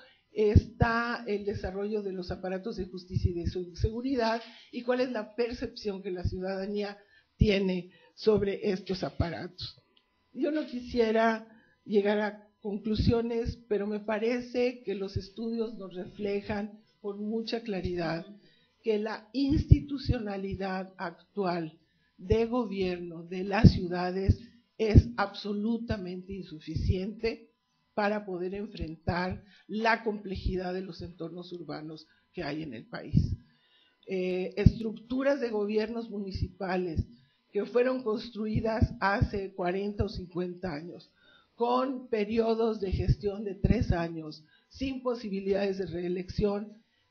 está el desarrollo de los aparatos de justicia y de seguridad y cuál es la percepción que la ciudadanía tiene sobre estos aparatos. Yo no quisiera llegar a conclusiones, pero me parece que los estudios nos reflejan con mucha claridad que la institucionalidad actual de gobierno de las ciudades es absolutamente insuficiente para poder enfrentar la complejidad de los entornos urbanos que hay en el país. Eh, estructuras de gobiernos municipales que fueron construidas hace cuarenta o cincuenta años, con periodos de gestión de tres años, sin posibilidades de reelección,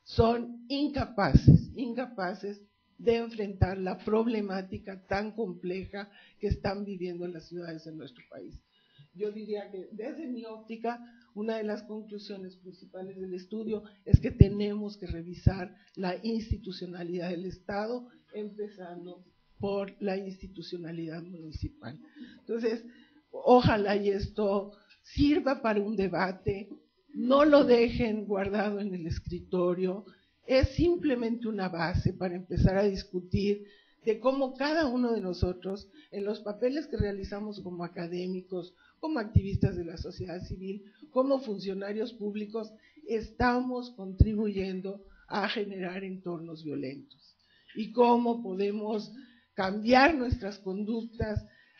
son incapaces, incapaces de enfrentar la problemática tan compleja que están viviendo las ciudades en nuestro país. Yo diría que desde mi óptica, una de las conclusiones principales del estudio es que tenemos que revisar la institucionalidad del Estado, empezando por la institucionalidad municipal. Entonces, ojalá y esto sirva para un debate, no lo dejen guardado en el escritorio, es simplemente una base para empezar a discutir de cómo cada uno de nosotros, en los papeles que realizamos como académicos, como activistas de la sociedad civil, como funcionarios públicos, estamos contribuyendo a generar entornos violentos. Y cómo podemos cambiar nuestras conductas,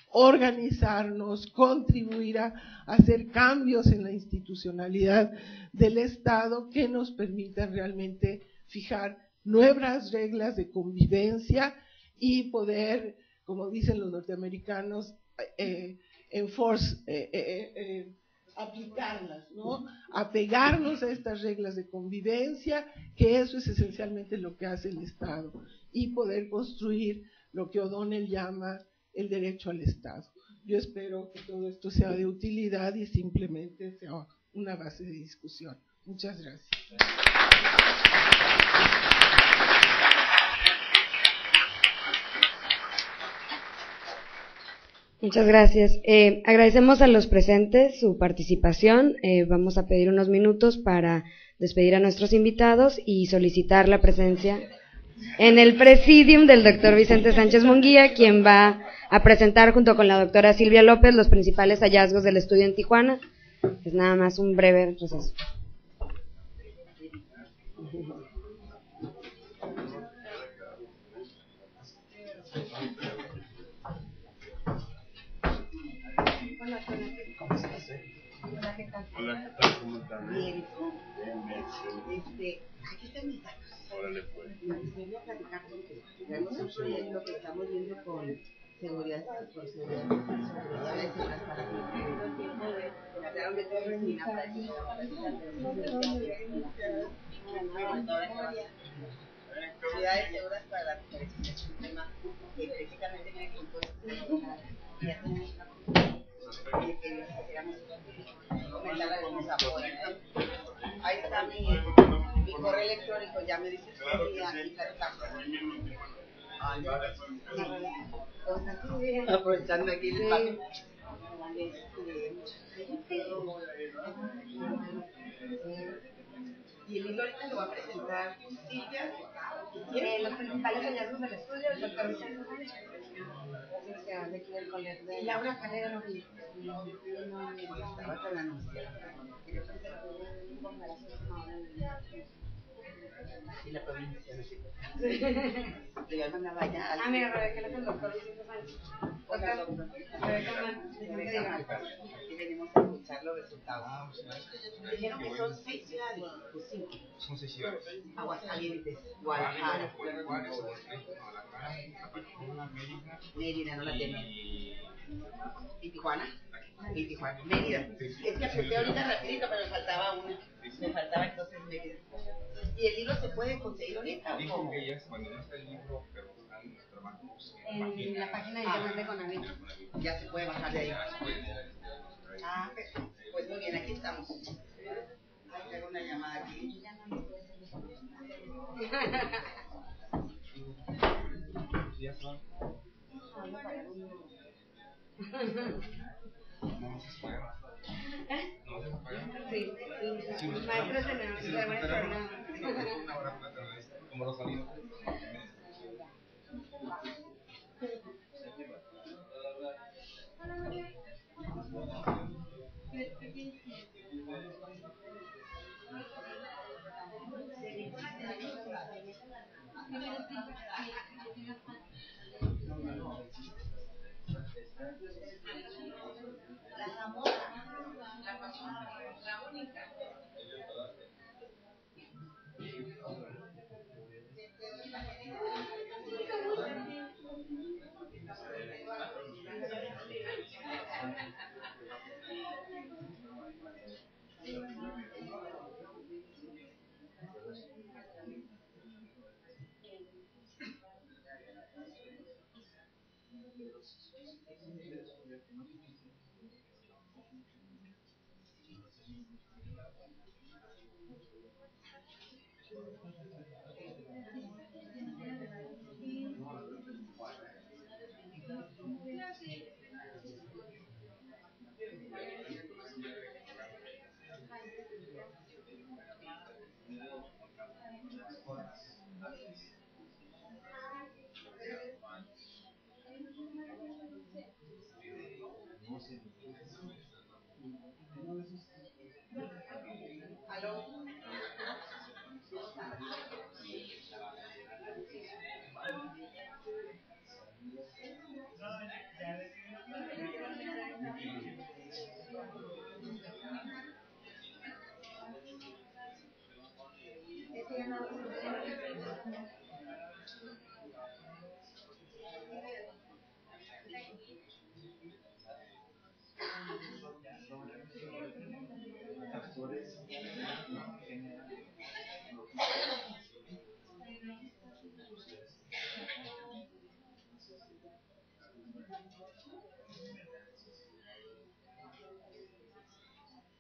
organizarnos, contribuir a hacer cambios en la institucionalidad del Estado que nos permitan realmente fijar nuevas reglas de convivencia y poder, como dicen los norteamericanos, eh, enforce, eh, eh, eh, aplicarlas, ¿no? Apegarnos a estas reglas de convivencia, que eso es esencialmente lo que hace el Estado, y poder construir lo que O'Donnell llama el derecho al Estado. yo espero que todo esto sea de utilidad y simplemente sea una base de discusión. Muchas gracias. Muchas gracias. Eh, agradecemos a los presentes su participación. Eh, vamos a pedir unos minutos para despedir a nuestros invitados y solicitar la presencia en el presidium del doctor Vicente Sánchez Munguía, quien va a presentar junto con la doctora Silvia López los principales hallazgos del estudio en Tijuana. Es nada más un breve receso. Hola, ¿qué tal? Hola, ¿qué tal? ¿Cómo están? Bien. Este, aquí están mis datos. Órale, pues. Les voy a platicar porque tenemos un proyecto que estamos viendo con seguridad, con seguridad, seguridad seguras para que trataron de terminar para que ciudades seguras para la cooperación. Es un tema que precisamente viene con todo esto. Ya tenemos una que queríamos comentar algo más ahora. Ahí está mi, mi correo electrónico, ya me dices que aquí platicamos. Aprovechando aquí el espacio. Y el hilo ahorita lo va a presentar Silvia. Eh, los principales hallazgos del estudio del doctor Vicente Sánchez. Y Laura Carrera no vino. Estaba con la anunciada. Y la provincia, no sé qué. Le voy a mandar allá. Ah, mira, Rebeca, él es el doctor Vicente Sánchez. Hola, doctor. Rebeca, aquí venimos a escuchar los resultados. Dijeron que son seis ciudades, o cinco. Son seis ciudades. Aguascalientes, Guadalajara, Mérida, no la tengo. ¿Y Tijuana? Y Tijuana, Mérida. Es que apunté ahorita rapidito, pero me faltaba una. Me faltaba entonces Mérida. ¿Y el libro se puede conseguir ahorita o cómo? Cuando no está el libro, pero están los trabajos en la página de internet de Conavit. Ya se puede bajar de ahí. Ah, pues muy bien, aquí estamos. Tengo una llamada aquí. Ya son. No se paga. ¿Eh? No se paga. Sí, sí. Maestros en el programa. Como los sonidos. ¿Aló?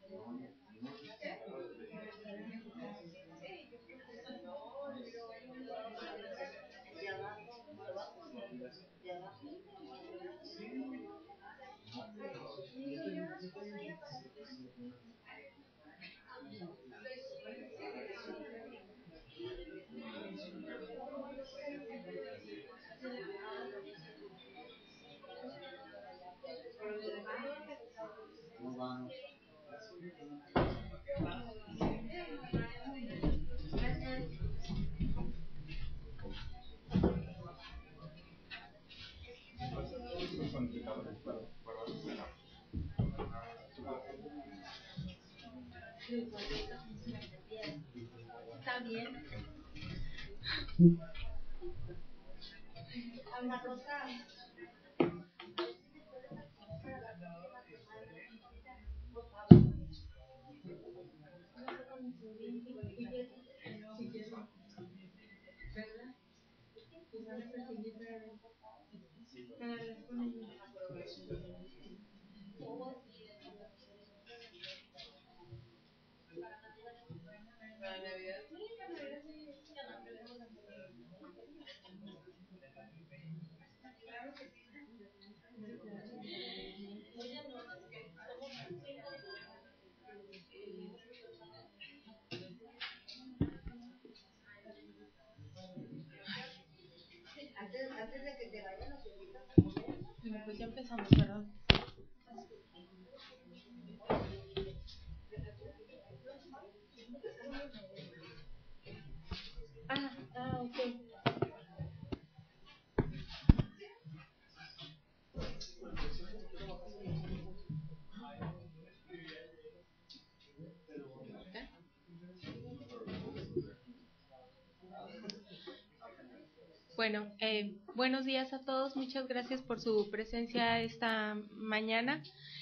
Antes, antes de que te vayan, nos invitas a comer. Bueno, pues ya empezamos, ¿verdad? Ah, ah, ok. Bueno, eh, buenos días a todos. Muchas gracias por su presencia esta mañana.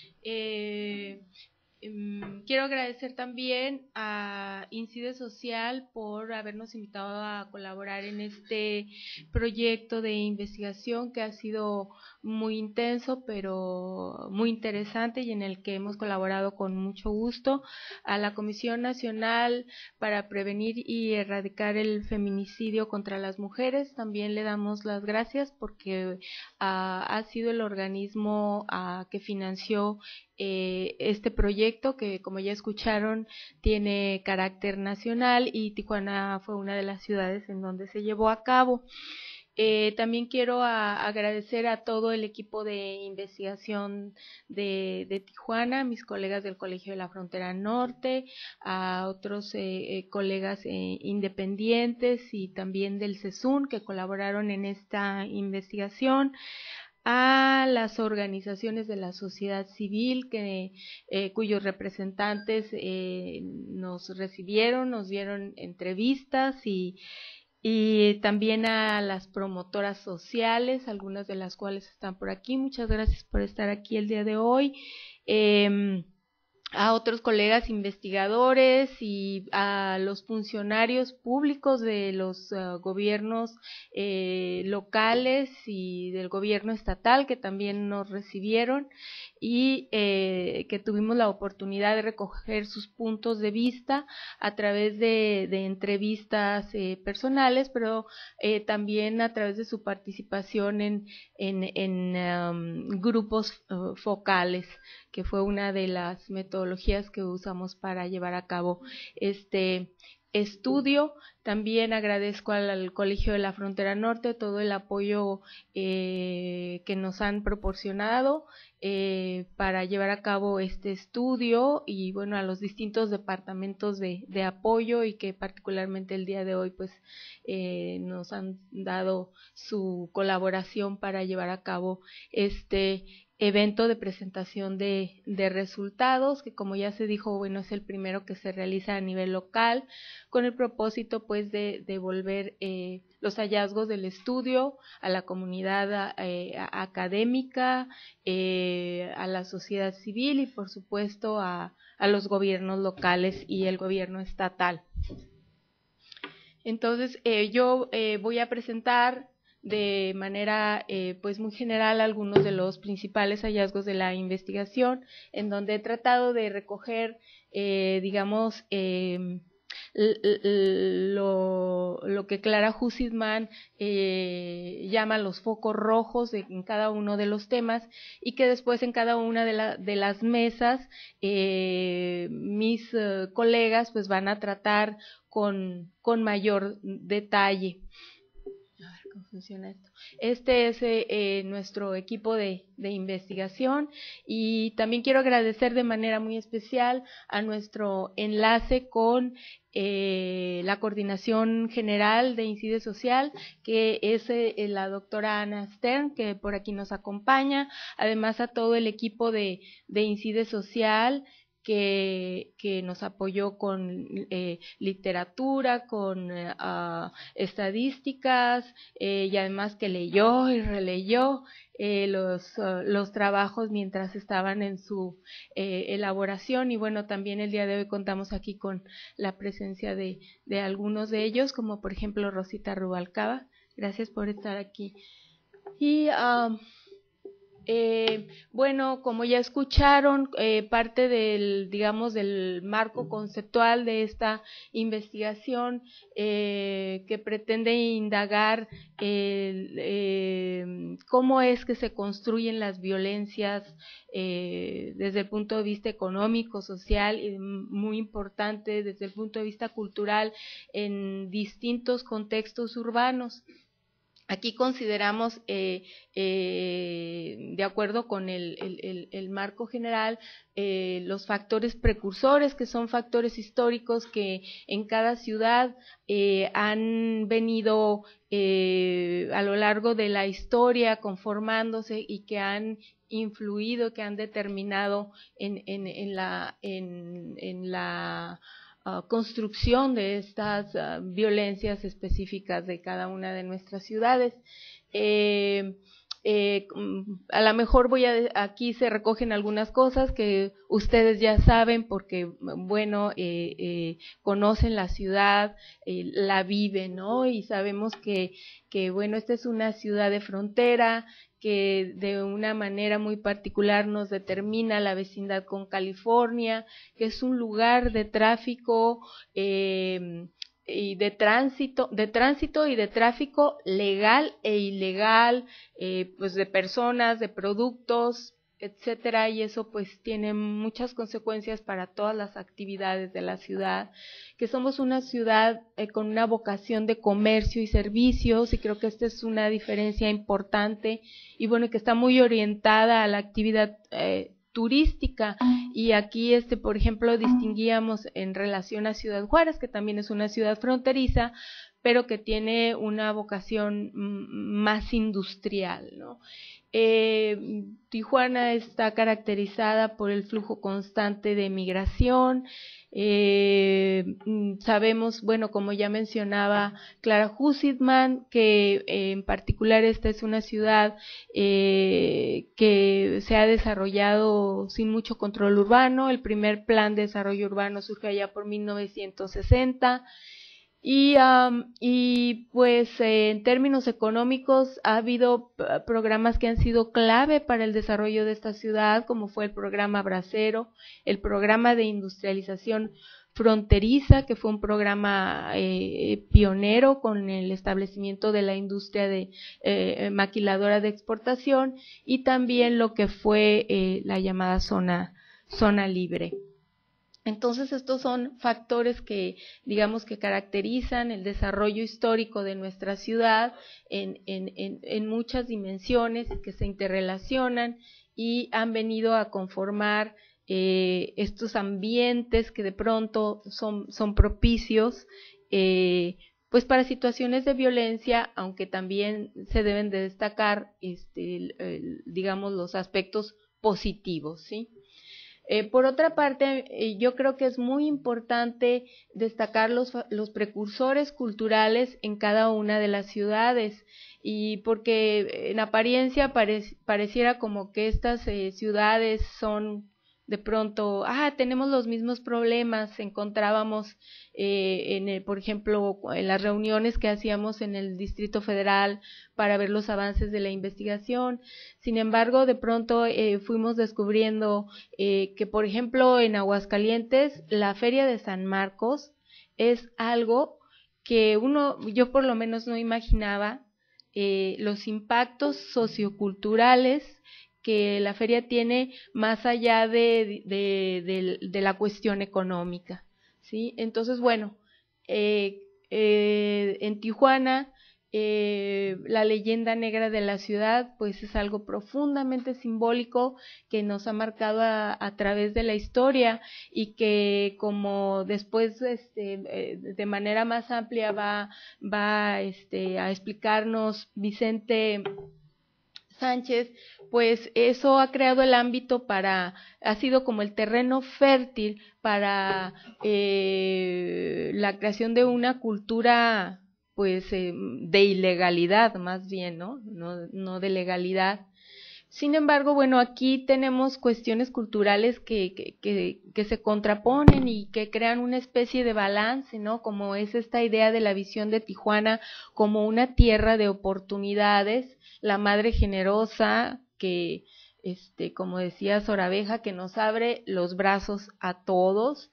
Eh, Quiero agradecer también a Incide Social por habernos invitado a colaborar en este proyecto de investigación que ha sido muy intenso, pero muy interesante y en el que hemos colaborado con mucho gusto. A la Comisión Nacional para Prevenir y Erradicar el Feminicidio contra las Mujeres también le damos las gracias porque uh, ha sido el organismo uh, que financió Eh, este proyecto que, como ya escucharon, tiene carácter nacional y Tijuana fue una de las ciudades en donde se llevó a cabo. Eh, también quiero a, agradecer a todo el equipo de investigación de, de Tijuana, a mis colegas del Colegio de la Frontera Norte, a otros eh, eh, colegas eh, independientes y también del CESUN que colaboraron en esta investigación, a las organizaciones de la sociedad civil que eh, cuyos representantes eh, nos recibieron, nos dieron entrevistas y, y también a las promotoras sociales, algunas de las cuales están por aquí. Muchas gracias por estar aquí el día de hoy. Eh, a otros colegas investigadores y a los funcionarios públicos de los uh, gobiernos eh, locales y del gobierno estatal que también nos recibieron y eh, que tuvimos la oportunidad de recoger sus puntos de vista a través de, de entrevistas eh, personales, pero eh, también a través de su participación en, en, en um, grupos uh, focales, que fue una de las metodologías que usamos para llevar a cabo este estudio. También agradezco al, al Colegio de la Frontera Norte todo el apoyo eh, que nos han proporcionado eh, para llevar a cabo este estudio y bueno, a los distintos departamentos de, de apoyo y que particularmente el día de hoy pues eh, nos han dado su colaboración para llevar a cabo este evento de presentación de, de resultados, que como ya se dijo, bueno, es el primero que se realiza a nivel local, con el propósito pues de devolver eh, los hallazgos del estudio a la comunidad eh, académica, eh, a la sociedad civil y por supuesto a, a los gobiernos locales y el gobierno estatal. Entonces, eh, yo eh, voy a presentar de manera eh, pues muy general algunos de los principales hallazgos de la investigación, en donde he tratado de recoger, eh, digamos, eh, Lo, lo que Clara Hussidman eh, llama los focos rojos de, en cada uno de los temas, y que después en cada una de, la, de las mesas eh, mis uh, colegas pues van a tratar con, con mayor detalle. A ver cómo funciona esto. Este es eh, nuestro equipo de, de investigación, y también quiero agradecer de manera muy especial a nuestro enlace con eh, la Coordinación General de Incide Social, que es eh, la doctora Ana Stern, que por aquí nos acompaña, además a todo el equipo de, de Incide Social, Que, que nos apoyó con eh, literatura, con eh, uh, estadísticas, eh, y además que leyó y releyó eh, los, uh, los trabajos mientras estaban en su eh, elaboración. Y bueno, también el día de hoy contamos aquí con la presencia de, de algunos de ellos, como por ejemplo Rosita Rubalcaba. Gracias por estar aquí. Y um, Eh, bueno, como ya escucharon, eh, parte del, digamos, del marco conceptual de esta investigación eh, que pretende indagar eh, eh, cómo es que se construyen las violencias eh, desde el punto de vista económico, social, y muy importante desde el punto de vista cultural en distintos contextos urbanos. Aquí consideramos, eh, eh, de acuerdo con el, el, el marco general, eh, los factores precursores, que son factores históricos que en cada ciudad eh, han venido eh, a lo largo de la historia conformándose y que han influido, que han determinado en, en, en la, en, en la Uh, construcción de estas uh, violencias específicas de cada una de nuestras ciudades. Eh, eh, a lo mejor voy a, aquí se recogen algunas cosas que ustedes ya saben porque, bueno, eh, eh, conocen la ciudad, eh, la viven, ¿no? Y sabemos que, que, bueno, esta es una ciudad de frontera, que de una manera muy particular nos determina la vecindad con California, que es un lugar de tráfico eh, y de tránsito, de tránsito y de tráfico legal e ilegal, eh, pues de personas, de productos, etcétera, y eso pues tiene muchas consecuencias para todas las actividades de la ciudad, que somos una ciudad eh, con una vocación de comercio y servicios, y creo que esta es una diferencia importante, y bueno, que está muy orientada a la actividad eh, turística, y aquí este por ejemplo distinguíamos en relación a Ciudad Juárez, que también es una ciudad fronteriza, pero que tiene una vocación más industrial, ¿no? Eh, Tijuana está caracterizada por el flujo constante de migración. Eh, sabemos, bueno, como ya mencionaba Clara Hussidman, que eh, en particular esta es una ciudad eh, que se ha desarrollado sin mucho control urbano. El primer plan de desarrollo urbano surge allá por mil novecientos sesenta. Y, um, y pues eh, en términos económicos ha habido programas que han sido clave para el desarrollo de esta ciudad, como fue el programa Bracero, el programa de industrialización fronteriza, que fue un programa eh, pionero con el establecimiento de la industria de eh, maquiladora de exportación, y también lo que fue eh, la llamada zona, zona libre. Entonces estos son factores que digamos que caracterizan el desarrollo histórico de nuestra ciudad en, en, en, en muchas dimensiones que se interrelacionan y han venido a conformar eh, estos ambientes que de pronto son, son propicios eh, pues para situaciones de violencia, aunque también se deben de destacar este, el, el, digamos los aspectos positivos, ¿sí? Eh, por otra parte, eh, yo creo que es muy importante destacar los, los precursores culturales en cada una de las ciudades, y porque en apariencia pare, pareciera como que estas eh, ciudades son de pronto, ah, tenemos los mismos problemas, encontrábamos, eh, en el, por ejemplo, en las reuniones que hacíamos en el Distrito Federal para ver los avances de la investigación. Sin embargo, de pronto eh, fuimos descubriendo eh, que, por ejemplo, en Aguascalientes, la Feria de San Marcos es algo que uno, yo por lo menos no imaginaba, eh, los impactos socioculturales que la feria tiene más allá de, de, de, de la cuestión económica, ¿sí? Entonces, bueno, eh, eh, en Tijuana, eh, la leyenda negra de la ciudad, pues es algo profundamente simbólico que nos ha marcado a, a través de la historia y que como después, este, eh, de manera más amplia va, va este, a explicarnos Vicente Sánchez, pues eso ha creado el ámbito para, ha sido como el terreno fértil para eh, la creación de una cultura, pues, eh, de ilegalidad más bien, ¿no? No, no de legalidad. Sin embargo, bueno, aquí tenemos cuestiones culturales que, que, que, que se contraponen y que crean una especie de balance, ¿no? Como es esta idea de la visión de Tijuana como una tierra de oportunidades, la madre generosa que, este, como decía Sorabeja, que nos abre los brazos a todos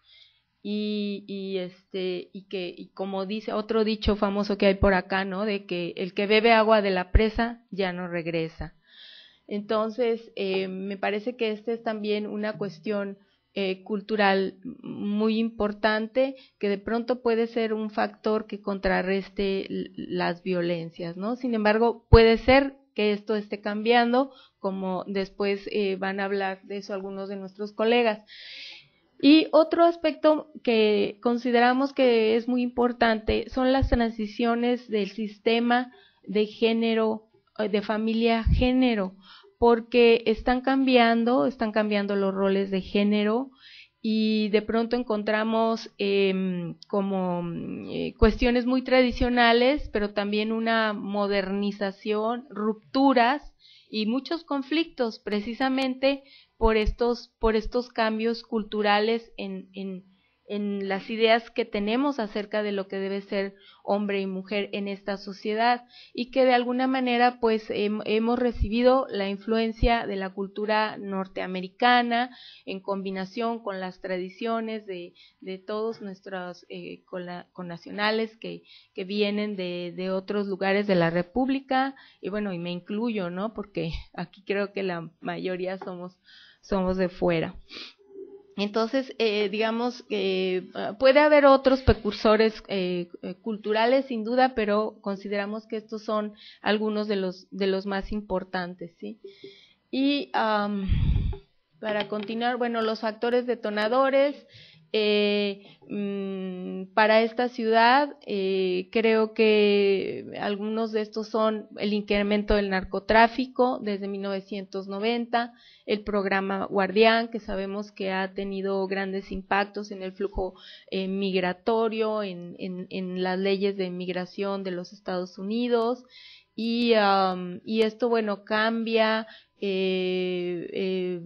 y, y este, y que, y como dice otro dicho famoso que hay por acá, ¿no? De que el que bebe agua de la presa ya no regresa. Entonces, eh, me parece que esta es también una cuestión eh, cultural muy importante que de pronto puede ser un factor que contrarreste las violencias, ¿no? Sin embargo, puede ser que esto esté cambiando, como después eh, van a hablar de eso algunos de nuestros colegas. Y otro aspecto que consideramos que es muy importante son las transiciones del sistema de género, de familia-género, porque están cambiando, están cambiando los roles de género y de pronto encontramos eh, como eh, cuestiones muy tradicionales, pero también una modernización, rupturas y muchos conflictos precisamente por estos, por estos cambios culturales en, en, en las ideas que tenemos acerca de lo que debe ser hombre y mujer en esta sociedad y que de alguna manera pues eh, hemos recibido la influencia de la cultura norteamericana en combinación con las tradiciones de, de todos nuestros eh, connacionales que, que vienen de, de otros lugares de la República y bueno, y me incluyo, ¿no? Porque aquí creo que la mayoría somos, somos de fuera. Entonces, eh, digamos, eh, puede haber otros precursores eh, culturales, sin duda, pero consideramos que estos son algunos de los de los más importantes, ¿sí? Y um, para continuar, bueno, los factores detonadores eh, mmm, para esta ciudad, eh, creo que algunos de estos son el incremento del narcotráfico desde mil novecientos noventa, el programa Guardián, que sabemos que ha tenido grandes impactos en el flujo eh, migratorio, en, en, en las leyes de migración de los Estados Unidos, y, um, y esto, bueno, cambia eh, eh,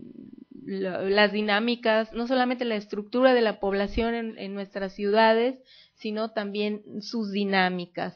la, las dinámicas, no solamente la estructura de la población en, en nuestras ciudades, sino también sus dinámicas.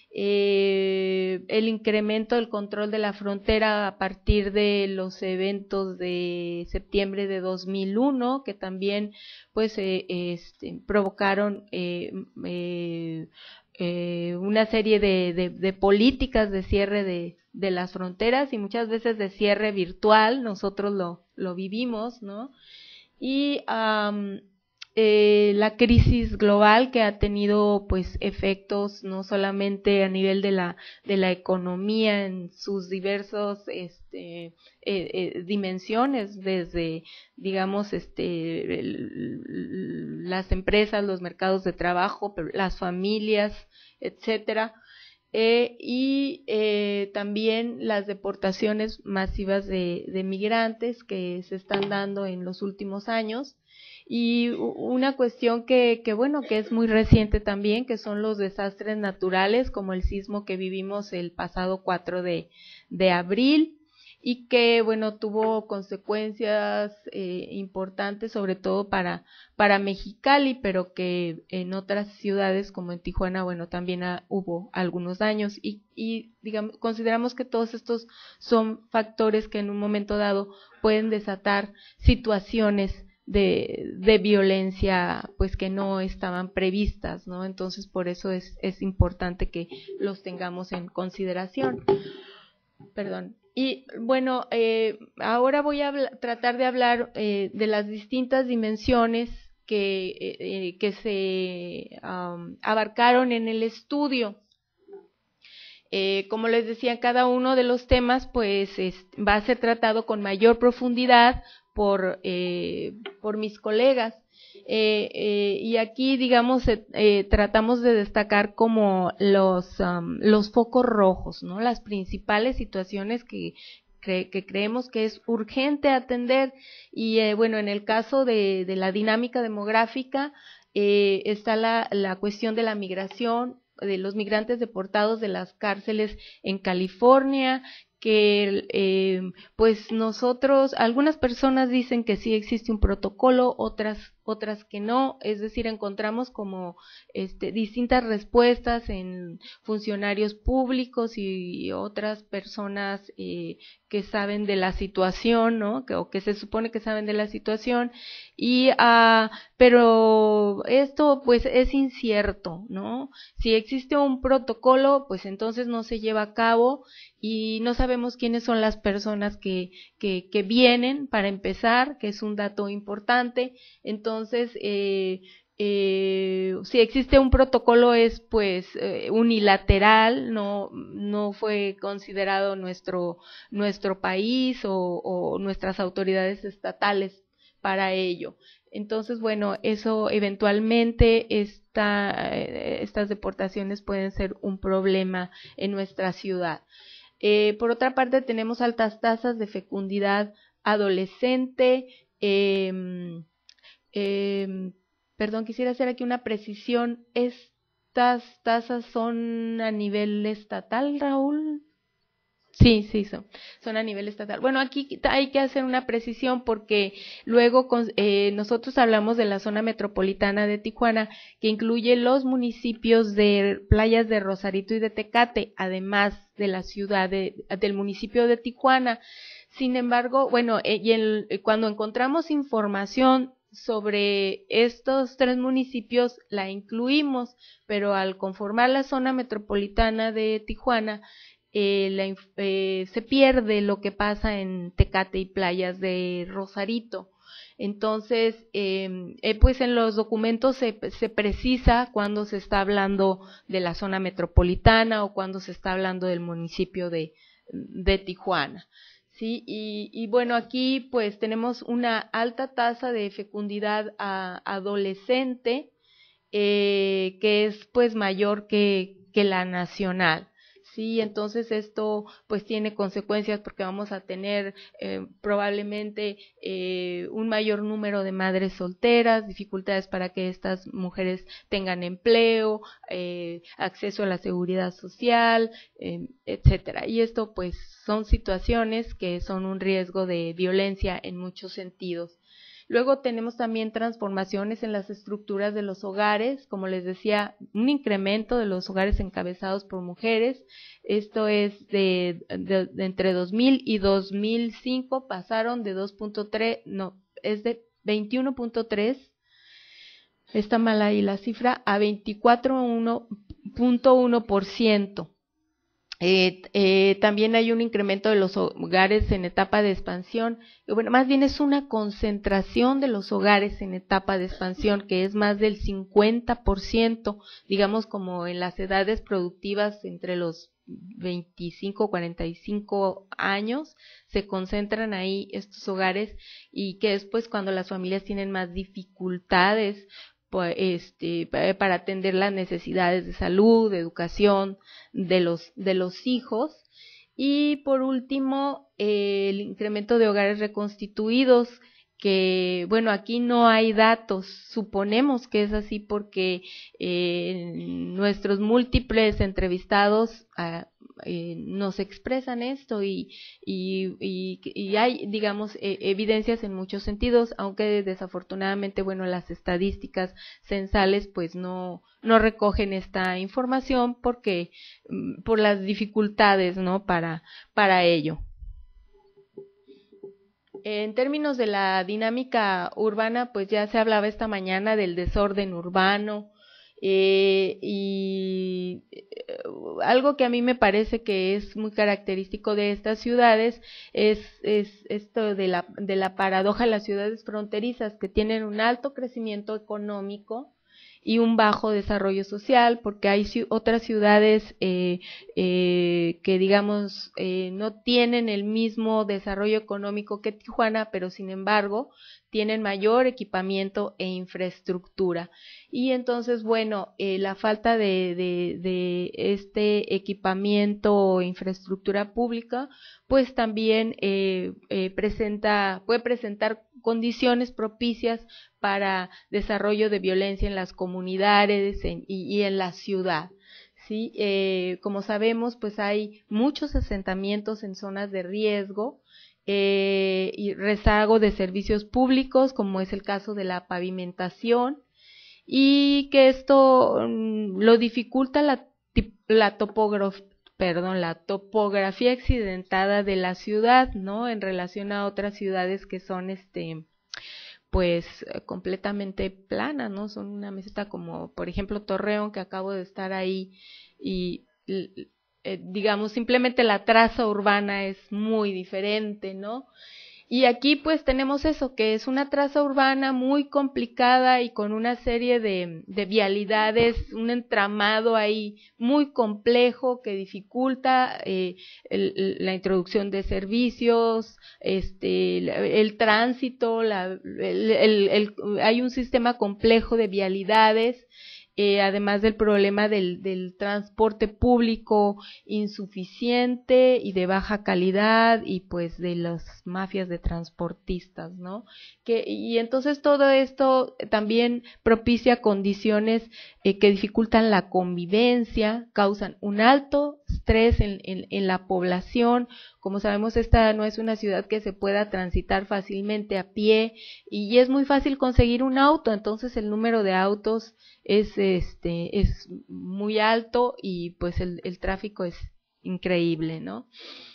Eh, el incremento del control de la frontera a partir de los eventos de septiembre de dos mil uno, que también pues eh, este, provocaron eh, eh, eh, una serie de, de, de políticas de cierre de, de las fronteras y muchas veces de cierre virtual, nosotros lo, lo vivimos, ¿no? Y um, Eh, la crisis global que ha tenido pues efectos no solamente a nivel de la de la economía en sus diversos este eh, eh, dimensiones, desde digamos este el, las empresas, los mercados de trabajo, las familias, etcétera, eh, y eh, también las deportaciones masivas de, de migrantes que se están dando en los últimos años. Y una cuestión que, que bueno, que es muy reciente también, que son los desastres naturales, como el sismo que vivimos el pasado cuatro de abril, y que, bueno, tuvo consecuencias eh, importantes, sobre todo para, para Mexicali, pero que en otras ciudades como en Tijuana, bueno, también ha, hubo algunos daños y, y digamos, consideramos que todos estos son factores que en un momento dado pueden desatar situaciones de, de violencia pues que no estaban previstas, ¿no? Entonces por eso es, es importante que los tengamos en consideración. Perdón. Y bueno, eh, ahora voy a hablar, tratar de hablar eh, de las distintas dimensiones que, eh, que se um, abarcaron en el estudio. Eh, como les decía, cada uno de los temas pues es, va a ser tratado con mayor profundidad por, eh, por mis colegas. Eh, eh, y aquí, digamos, eh, eh, tratamos de destacar como los, um, los focos rojos, ¿no? Las principales situaciones que, cre que creemos que es urgente atender. Y eh, bueno, en el caso de, de la dinámica demográfica, eh, está la, la cuestión de la migración, de los migrantes deportados de las cárceles en California, que eh, pues nosotros, algunas personas dicen que sí existe un protocolo, otras otras que no, es decir, encontramos como este, distintas respuestas en funcionarios públicos y, y otras personas eh, que saben de la situación, ¿no? Que, o que se supone que saben de la situación, y uh, pero esto pues es incierto, ¿no? Si existe un protocolo, pues entonces no se lleva a cabo y no sabemos quiénes son las personas que, que, que vienen, para empezar, que es un dato importante. Entonces, eh, eh, si existe un protocolo es pues eh, unilateral, no, no fue considerado nuestro, nuestro país o, o nuestras autoridades estatales para ello. Entonces, bueno, eso eventualmente esta, estas deportaciones pueden ser un problema en nuestra ciudad. Eh, por otra parte, tenemos altas tasas de fecundidad adolescente. Eh, eh, perdón, quisiera hacer aquí una precisión. ¿Estas tasas son a nivel estatal, Raúl? Sí, sí, son, son a nivel estatal. Bueno, aquí hay que hacer una precisión porque luego eh, nosotros hablamos de la zona metropolitana de Tijuana, que incluye los municipios de Playas de Rosarito y de Tecate, además de la ciudad de, del municipio de Tijuana. Sin embargo, bueno, eh, y el, cuando encontramos información sobre estos tres municipios la incluimos, pero al conformar la zona metropolitana de Tijuana, Eh, la, eh, se pierde lo que pasa en Tecate y Playas de Rosarito. Entonces, eh, eh, pues en los documentos se, se precisa cuando se está hablando de la zona metropolitana o cuando se está hablando del municipio de, de Tijuana. Sí, y, y bueno, aquí pues tenemos una alta tasa de fecundidad a, adolescente, eh, que es pues mayor que, que la nacional. Sí, entonces esto pues tiene consecuencias porque vamos a tener eh, probablemente eh, un mayor número de madres solteras, dificultades para que estas mujeres tengan empleo, eh, acceso a la seguridad social, eh, etcétera. Y esto pues son situaciones que son un riesgo de violencia en muchos sentidos. Luego tenemos también transformaciones en las estructuras de los hogares, como les decía, un incremento de los hogares encabezados por mujeres. Esto es de, de, de entre dos mil y dos mil cinco pasaron de dos punto tres, no, es de veintiuno punto tres, está mal ahí la cifra, a veinticuatro punto uno por ciento. Eh, eh, también hay un incremento de los hogares en etapa de expansión, y bueno, más bien es una concentración de los hogares en etapa de expansión, que es más del cincuenta por ciento, digamos como en las edades productivas entre los veinticinco, cuarenta y cinco años, se concentran ahí estos hogares, y que después cuando las familias tienen más dificultades Este, para atender las necesidades de salud, de educación de los, de los hijos. Y por último, eh, el incremento de hogares reconstituidos, que bueno, aquí no hay datos, suponemos que es así porque eh, nuestros múltiples entrevistados, uh, eh, nos expresan esto y, y, y, y hay, digamos, eh, evidencias en muchos sentidos, aunque desafortunadamente, bueno, las estadísticas censales pues no, no recogen esta información porque por las dificultades, ¿no?, para, para ello. En términos de la dinámica urbana, pues ya se hablaba esta mañana del desorden urbano, eh, y eh, algo que a mí me parece que es muy característico de estas ciudades es, es esto de la, de la paradoja de las ciudades fronterizas, que tienen un alto crecimiento económico y un bajo desarrollo social, porque hay ci- otras ciudades eh, eh, que, digamos, eh, no tienen el mismo desarrollo económico que Tijuana, pero sin embargo tienen mayor equipamiento e infraestructura. Y entonces, bueno, eh, la falta de, de, de este equipamiento o infraestructura pública, pues también eh, eh, presenta, puede presentar condiciones propicias para desarrollo de violencia en las comunidades en, y, y en la ciudad. Sí, eh, como sabemos, pues hay muchos asentamientos en zonas de riesgo eh, y rezago de servicios públicos, como es el caso de la pavimentación, y que esto mm, lo dificulta la, la topografía. Perdón, la topografía accidentada de la ciudad, ¿no?, en relación a otras ciudades que son, este, pues, completamente planas, ¿no? Son una meseta como, por ejemplo, Torreón, que acabo de estar ahí, y, eh, digamos, simplemente la traza urbana es muy diferente, ¿no? Y aquí pues tenemos eso, que es una traza urbana muy complicada y con una serie de, de vialidades, un entramado ahí muy complejo que dificulta eh, el, la introducción de servicios, este, el, el tránsito, la, el, el, el, hay un sistema complejo de vialidades. Eh, además del problema del, del transporte público insuficiente y de baja calidad y pues de las mafias de transportistas, ¿no? Que, y entonces todo esto también propicia condiciones eh, que dificultan la convivencia, causan un alto estrés en, en, en la población. Como sabemos, esta no es una ciudad que se pueda transitar fácilmente a pie y es muy fácil conseguir un auto, entonces el número de autos es este es muy alto y pues el, el tráfico es increíble, ¿no?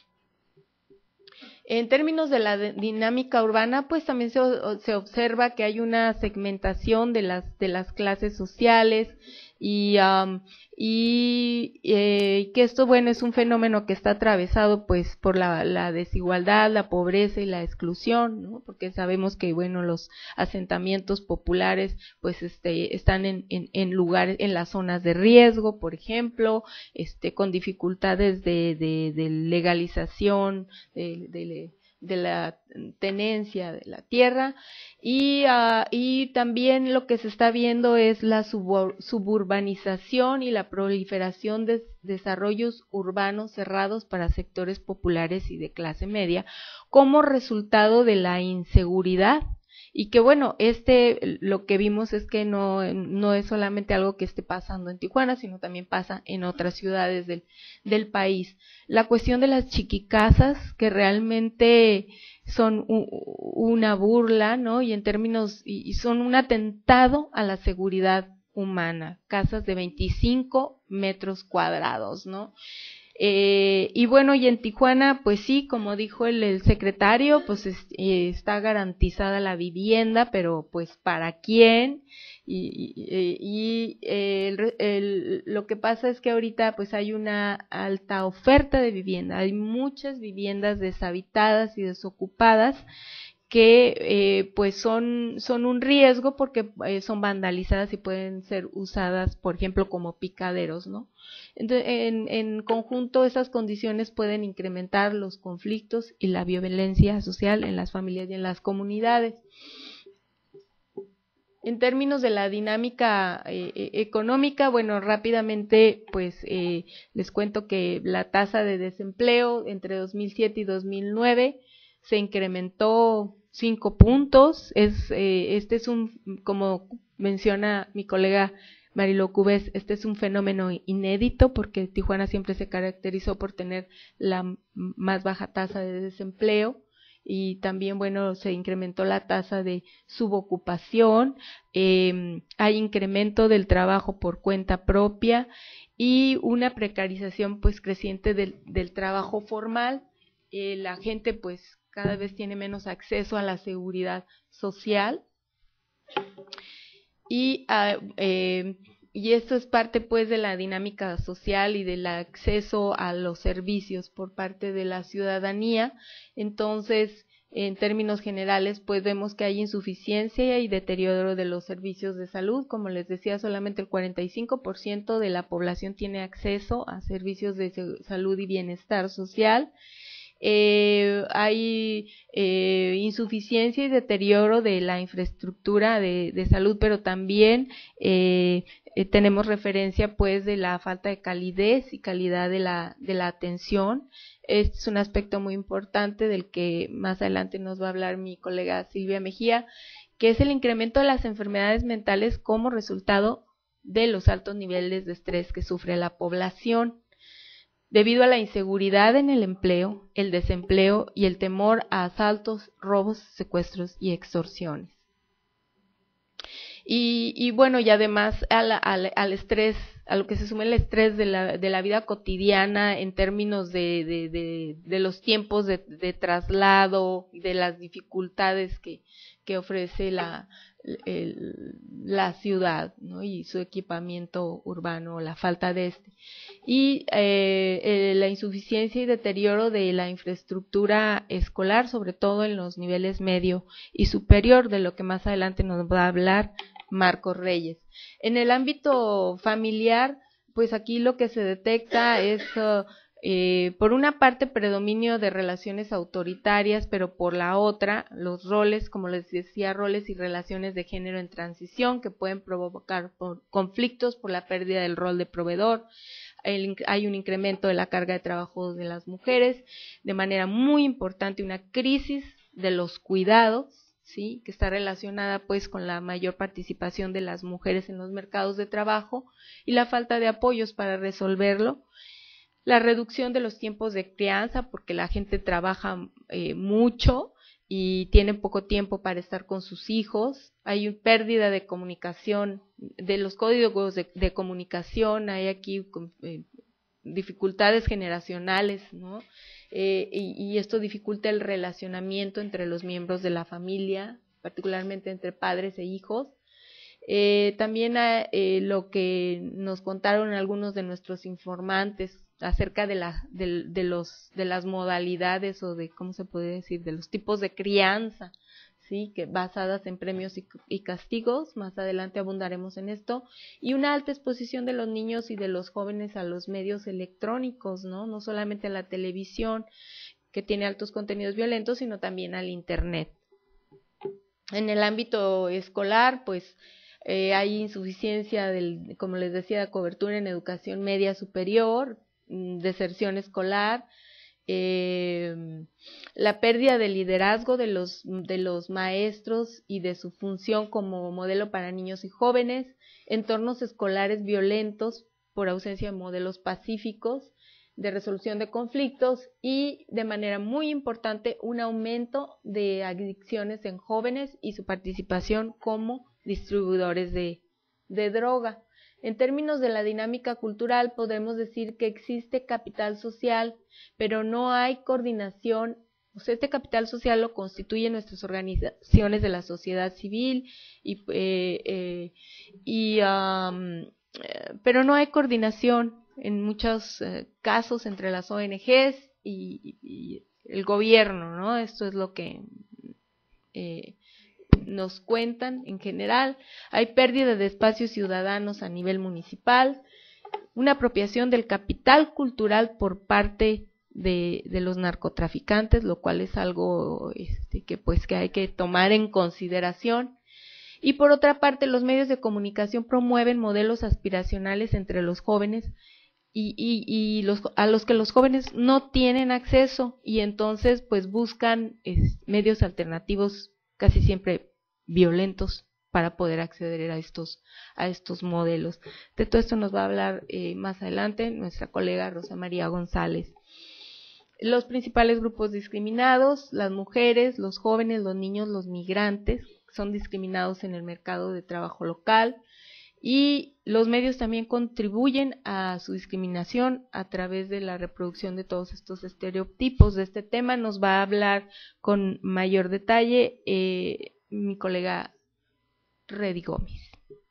En términos de la de, dinámica urbana, pues también se, se observa que hay una segmentación de las de las clases sociales y um, y eh, que esto, bueno, es un fenómeno que está atravesado pues por la, la desigualdad, la pobreza y la exclusión, ¿no? Porque sabemos que, bueno, los asentamientos populares pues este están en, en, en lugares, en las zonas de riesgo, por ejemplo, este con dificultades de, de, de legalización, de, de de la tenencia de la tierra y, uh, y también lo que se está viendo es la subur suburbanización y la proliferación de desarrollos urbanos cerrados para sectores populares y de clase media como resultado de la inseguridad. Y que bueno, este lo que vimos es que no, no es solamente algo que esté pasando en Tijuana, sino también pasa en otras ciudades del, del país. La cuestión de las chiquicasas, que realmente son un, una burla, ¿no? Y en términos, y, y son un atentado a la seguridad humana, casas de veinticinco metros cuadrados, ¿no? Eh, y bueno, y en Tijuana, pues sí, como dijo el, el secretario, pues es, eh, está garantizada la vivienda, pero pues ¿para quién? Y, y, y el, el, lo que pasa es que ahorita pues hay una alta oferta de vivienda, hay muchas viviendas deshabitadas y desocupadas que eh, pues son, son un riesgo porque eh, son vandalizadas y pueden ser usadas, por ejemplo, como picaderos, ¿no? Entonces, en, en conjunto, esas condiciones pueden incrementar los conflictos y la violencia social en las familias y en las comunidades. En términos de la dinámica eh, económica, bueno, rápidamente, pues eh, les cuento que la tasa de desempleo entre dos mil siete y dos mil nueve se incrementó cinco puntos. Es, eh, este es un, como menciona mi colega, Mariló Cubes, este es un fenómeno inédito porque Tijuana siempre se caracterizó por tener la más baja tasa de desempleo y también, bueno, se incrementó la tasa de subocupación, eh, hay incremento del trabajo por cuenta propia y una precarización pues creciente del, del trabajo formal. Eh, la gente pues cada vez tiene menos acceso a la seguridad social y, uh, eh, y esto es parte pues de la dinámica social y del acceso a los servicios por parte de la ciudadanía. Entonces, en términos generales, pues vemos que hay insuficiencia y deterioro de los servicios de salud. Como les decía, solamente el cuarenta y cinco por ciento de la población tiene acceso a servicios de salud y bienestar social. Eh, hay eh, insuficiencia y deterioro de la infraestructura de, de salud, pero también eh, eh, tenemos referencia pues de la falta de calidez y calidad de la, de la atención. Este es un aspecto muy importante del que más adelante nos va a hablar mi colega Silvia Mejía, que es el incremento de las enfermedades mentales como resultado de los altos niveles de estrés que sufre la población, debido a la inseguridad en el empleo, el desempleo y el temor a asaltos, robos, secuestros y extorsiones. Y, y bueno, y además al, al, al estrés, a lo que se suma el estrés de la, de la vida cotidiana en términos de, de, de, de los tiempos de, de traslado, de las dificultades que, que ofrece la, el, la ciudad, ¿no? Y su equipamiento urbano, la falta de este. Y eh, eh, la insuficiencia y deterioro de la infraestructura escolar, sobre todo en los niveles medio y superior, de lo que más adelante nos va a hablar Marcos Reyes. En el ámbito familiar, pues aquí lo que se detecta es, uh, eh, por una parte, predominio de relaciones autoritarias, pero por la otra, los roles, como les decía, roles y relaciones de género en transición que pueden provocar por conflictos por la pérdida del rol de proveedor. El, hay un incremento de la carga de trabajo de las mujeres, de manera muy importante una crisis de los cuidados, ¿sí? Que está relacionada pues con la mayor participación de las mujeres en los mercados de trabajo y la falta de apoyos para resolverlo. La reducción de los tiempos de crianza, porque la gente trabaja eh, mucho y tiene poco tiempo para estar con sus hijos. Hay una pérdida de comunicación, de los códigos de, de comunicación, hay aquí eh, dificultades generacionales, ¿no? Eh, y, y esto dificulta el relacionamiento entre los miembros de la familia, particularmente entre padres e hijos. Eh, también eh, lo que nos contaron algunos de nuestros informantes acerca de, la, de, de, los, de las modalidades o de, ¿cómo se puede decir?, de los tipos de crianza, ¿sí?, que basadas en premios y, y castigos, más adelante abundaremos en esto, y una alta exposición de los niños y de los jóvenes a los medios electrónicos, ¿no?, no solamente a la televisión, que tiene altos contenidos violentos, sino también al internet. En el ámbito escolar, pues, eh, hay insuficiencia, del, como les decía, de cobertura en educación media superior, deserción escolar, eh, la pérdida de liderazgo de los, de los maestros y de su función como modelo para niños y jóvenes, entornos escolares violentos por ausencia de modelos pacíficos de resolución de conflictos y, de manera muy importante, un aumento de adicciones en jóvenes y su participación como distribuidores de, de droga. En términos de la dinámica cultural, podemos decir que existe capital social, pero no hay coordinación. O sea, este capital social lo constituyen nuestras organizaciones de la sociedad civil, y, eh, eh, y, um, eh, pero no hay coordinación en muchos eh, casos entre las O N Ges y, y el gobierno, ¿no? Esto es lo que eh, nos cuentan en general. Hay pérdida de espacios ciudadanos a nivel municipal, una apropiación del capital cultural por parte de, de los narcotraficantes, lo cual es algo este, que pues que hay que tomar en consideración. Y por otra parte, los medios de comunicación promueven modelos aspiracionales entre los jóvenes y, y, y los, a los que los jóvenes no tienen acceso, y entonces pues buscan es, medios alternativos casi siempre violentos para poder acceder a estos, a estos modelos. De todo esto nos va a hablar eh, más adelante nuestra colega Rosa María González. Los principales grupos discriminados: las mujeres, los jóvenes, los niños, los migrantes, son discriminados en el mercado de trabajo local, y los medios también contribuyen a su discriminación a través de la reproducción de todos estos estereotipos. De este tema nos va a hablar con mayor detalle eh, mi colega Reddy Gómez.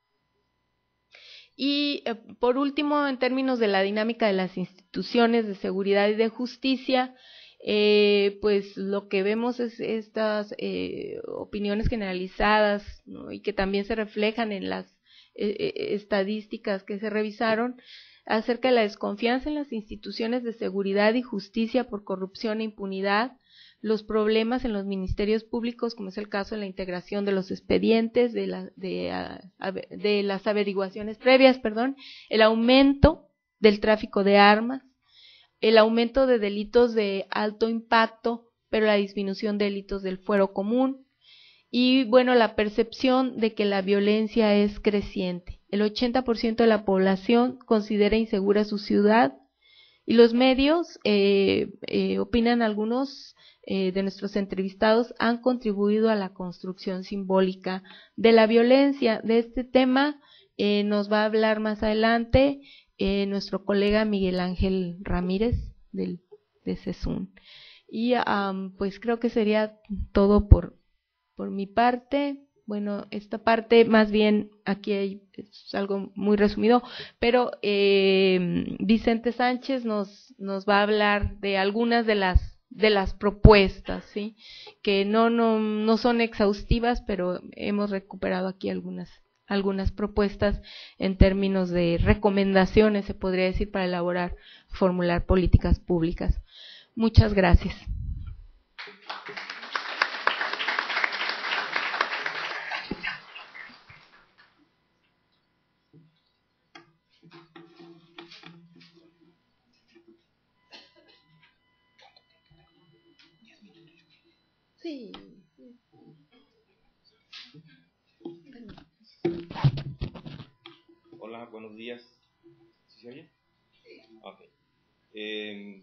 Y eh, por último, en términos de la dinámica de las instituciones de seguridad y de justicia, eh, pues lo que vemos es estas eh, opiniones generalizadas, ¿no? Y que también se reflejan en las eh, estadísticas que se revisaron acerca de la desconfianza en las instituciones de seguridad y justicia por corrupción e impunidad, los problemas en los ministerios públicos, como es el caso de la integración de los expedientes, de, la, de, de las averiguaciones previas, perdón, el aumento del tráfico de armas, el aumento de delitos de alto impacto, pero la disminución de delitos del fuero común, y bueno, la percepción de que la violencia es creciente. El ochenta por ciento de la población considera insegura su ciudad, y los medios, eh, eh, opinan algunos eh, de nuestros entrevistados, han contribuido a la construcción simbólica de la violencia. De este tema eh, nos va a hablar más adelante eh, nuestro colega Miguel Ángel Ramírez del, de CESUN. Y um, pues creo que sería todo por, por mi parte. Bueno, esta parte más bien aquí hay, es algo muy resumido, pero eh, Vicente Sánchez nos, nos va a hablar de algunas de las de las propuestas, ¿sí? Que no, no, no son exhaustivas, pero hemos recuperado aquí algunas, algunas propuestas en términos de recomendaciones, se podría decir, para elaborar, formular políticas públicas. Muchas gracias. Sí. Hola, buenos días. ¿Sí se oye? Ok. Eh,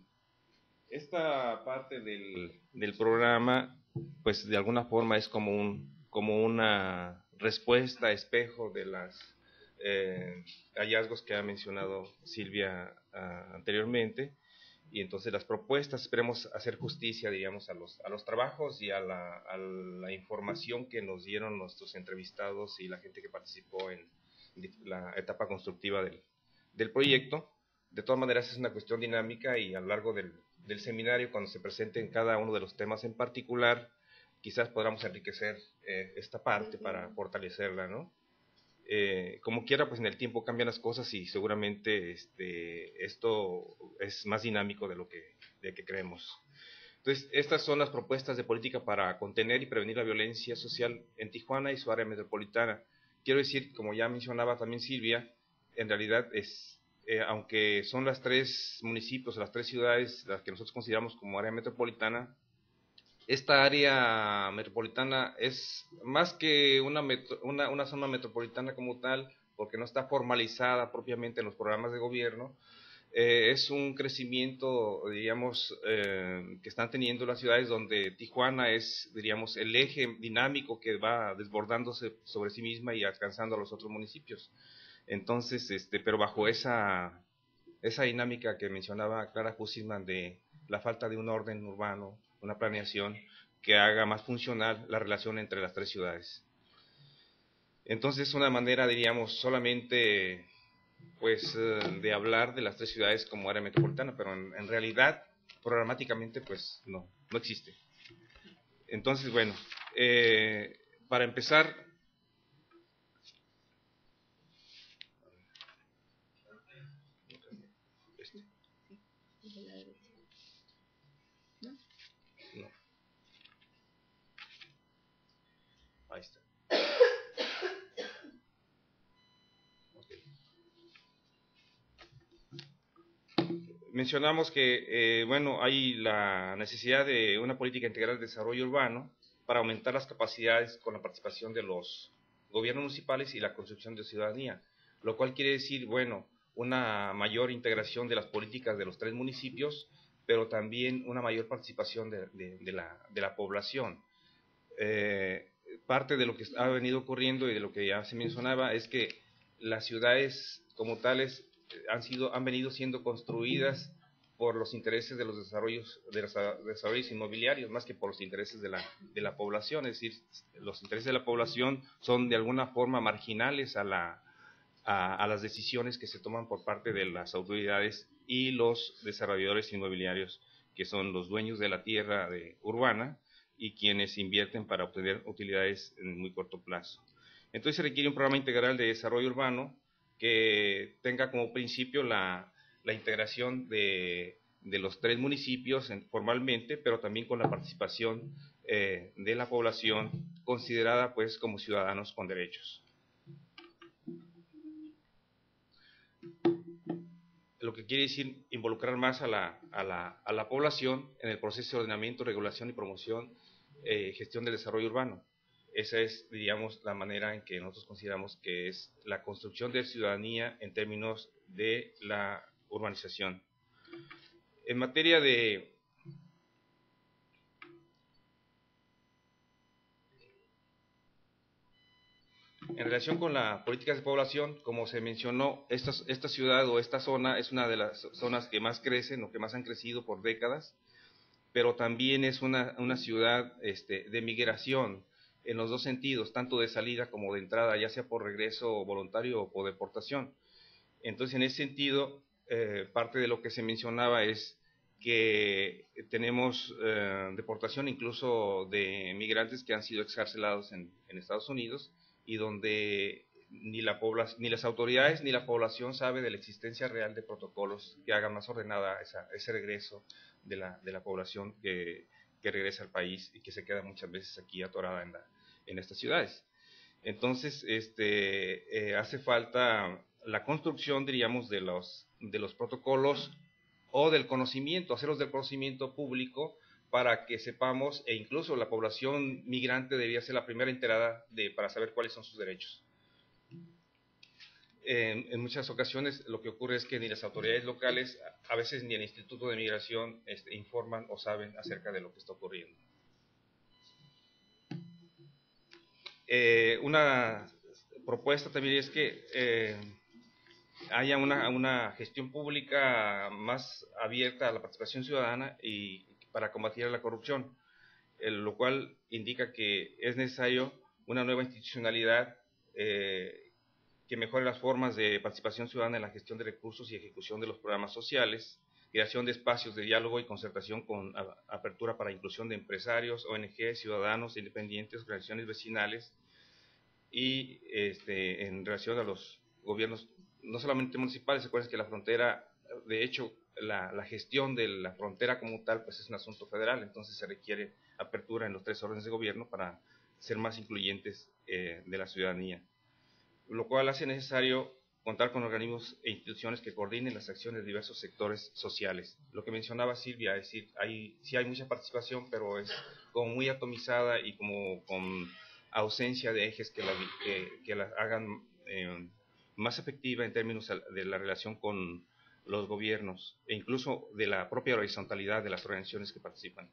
esta parte del, del programa, pues de alguna forma es como, un, como una respuesta, espejo de las eh, hallazgos que ha mencionado Silvia uh, anteriormente. Y entonces las propuestas, esperemos hacer justicia, digamos, a los, a los trabajos y a la, a la información que nos dieron nuestros entrevistados y la gente que participó en la etapa constructiva del, del proyecto. De todas maneras es una cuestión dinámica y a lo largo del, del seminario, cuando se presenten cada uno de los temas en particular, quizás podamos enriquecer eh, esta parte para fortalecerla, ¿no? Eh, como quiera, pues en el tiempo cambian las cosas y seguramente este, esto es más dinámico de lo que, de que creemos. Entonces, estas son las propuestas de política para contener y prevenir la violencia social en Tijuana y su área metropolitana. Quiero decir, como ya mencionaba también Silvia, en realidad, es, eh, aunque son las tres municipios, las tres ciudades, las que nosotros consideramos como área metropolitana, esta área metropolitana es más que una, metro, una, una zona metropolitana como tal, porque no está formalizada propiamente en los programas de gobierno. Eh, es un crecimiento, diríamos, eh, que están teniendo las ciudades donde Tijuana es, diríamos, el eje dinámico que va desbordándose sobre sí misma y alcanzando a los otros municipios. Entonces, este, pero bajo esa, esa dinámica que mencionaba Clara Hussitman de la falta de un orden urbano, una planeación que haga más funcional la relación entre las tres ciudades. Entonces, una manera, diríamos, solamente pues de hablar de las tres ciudades como área metropolitana, pero en, en realidad, programáticamente, pues no, no existe. Entonces, bueno, eh, para empezar, no. Ahí está. Mencionamos que, eh, bueno, hay la necesidad de una política integral de desarrollo urbano para aumentar las capacidades con la participación de los gobiernos municipales y la construcción de ciudadanía, lo cual quiere decir, bueno, una mayor integración de las políticas de los tres municipios, pero también una mayor participación de, de, de, la, de la población. Eh, parte de lo que ha venido ocurriendo y de lo que ya se mencionaba es que las ciudades como tales han, sido, han venido siendo construidas por los intereses de los desarrollos, de los desarrollos inmobiliarios, más que por los intereses de la, de la población. Es decir, los intereses de la población son de alguna forma marginales a, la, a, a las decisiones que se toman por parte de las autoridades y los desarrolladores inmobiliarios, que son los dueños de la tierra de, urbana y quienes invierten para obtener utilidades en muy corto plazo. Entonces se requiere un programa integral de desarrollo urbano que tenga como principio la la integración de, de los tres municipios en, formalmente, pero también con la participación eh, de la población considerada pues como ciudadanos con derechos. Lo que quiere decir involucrar más a la, a la, a la población en el proceso de ordenamiento, regulación y promoción, eh, gestión del desarrollo urbano. Esa es, diríamos, la manera en que nosotros consideramos que es la construcción de ciudadanía en términos de la urbanización. En materia de en relación con las políticas de población, como se mencionó, esta, esta ciudad o esta zona es una de las zonas que más crecen o que más han crecido por décadas, pero también es una, una ciudad este, de migración en los dos sentidos, tanto de salida como de entrada, ya sea por regreso voluntario o por deportación. Entonces, en ese sentido, Eh, parte de lo que se mencionaba es que tenemos eh, deportación incluso de migrantes que han sido excarcelados en, en Estados Unidos y donde ni, la población, ni las autoridades ni la población sabe de la existencia real de protocolos que hagan más ordenada esa, ese regreso de la, de la población que, que regresa al país y que se queda muchas veces aquí atorada en, la, en estas ciudades. Entonces, este, eh, hace falta la construcción, diríamos, de los, de los protocolos o del conocimiento, hacerlos del conocimiento público para que sepamos, e incluso la población migrante debería ser la primera enterada de, para saber cuáles son sus derechos. En, en muchas ocasiones lo que ocurre es que ni las autoridades locales, a veces ni el Instituto de Migración este, informan o saben acerca de lo que está ocurriendo. Eh, una propuesta también es que eh, haya una, una gestión pública más abierta a la participación ciudadana y para combatir la corrupción, eh, lo cual indica que es necesario una nueva institucionalidad eh, que mejore las formas de participación ciudadana en la gestión de recursos y ejecución de los programas sociales, creación de espacios de diálogo y concertación con a, apertura para inclusión de empresarios, O N G, ciudadanos, independientes, organizaciones vecinales y este, en relación a los gobiernos, no solamente municipales. Se acuerdan que la frontera, de hecho, la, la gestión de la frontera como tal, pues es un asunto federal, entonces se requiere apertura en los tres órdenes de gobierno para ser más incluyentes eh, de la ciudadanía, lo cual hace necesario contar con organismos e instituciones que coordinen las acciones de diversos sectores sociales. Lo que mencionaba Silvia, es decir, hay, sí hay mucha participación, pero es como muy atomizada y como con ausencia de ejes que la, que, que la hagan eh, más efectiva en términos de la relación con los gobiernos e incluso de la propia horizontalidad de las organizaciones que participan.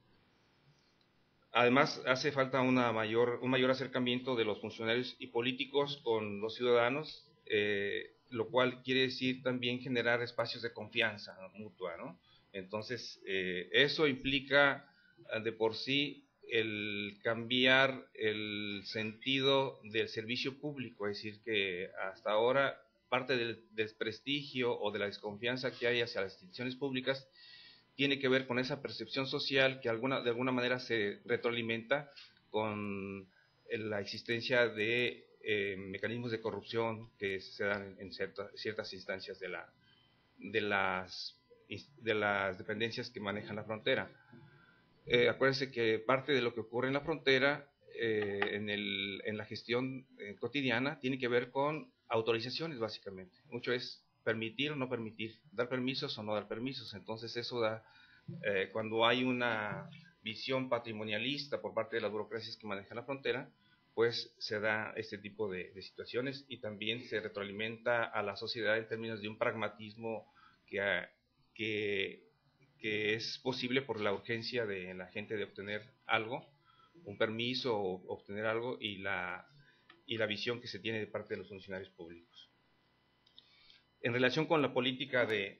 Además, hace falta una mayor, un mayor acercamiento de los funcionarios y políticos con los ciudadanos, eh, lo cual quiere decir también generar espacios de confianza mutua, ¿no? Entonces, eh, eso implica de por sí el cambiar el sentido del servicio público, es decir, que hasta ahora parte del desprestigio o de la desconfianza que hay hacia las instituciones públicas tiene que ver con esa percepción social que alguna, de alguna manera se retroalimenta con la existencia de eh, mecanismos de corrupción que se dan en cierta, ciertas instancias de, la, de, las, de las dependencias que manejan la frontera. Eh, acuérdense que parte de lo que ocurre en la frontera, eh, en, el, en la gestión eh, cotidiana, tiene que ver con autorizaciones básicamente. Mucho es permitir o no permitir, dar permisos o no dar permisos. Entonces eso da, eh, cuando hay una visión patrimonialista por parte de las burocracias que manejan la frontera, pues se da este tipo de, de situaciones, y también se retroalimenta a la sociedad en términos de un pragmatismo que, que, que es posible por la urgencia de la gente de obtener algo, un permiso o obtener algo, y la, y la visión que se tiene de parte de los funcionarios públicos. En relación con la política de,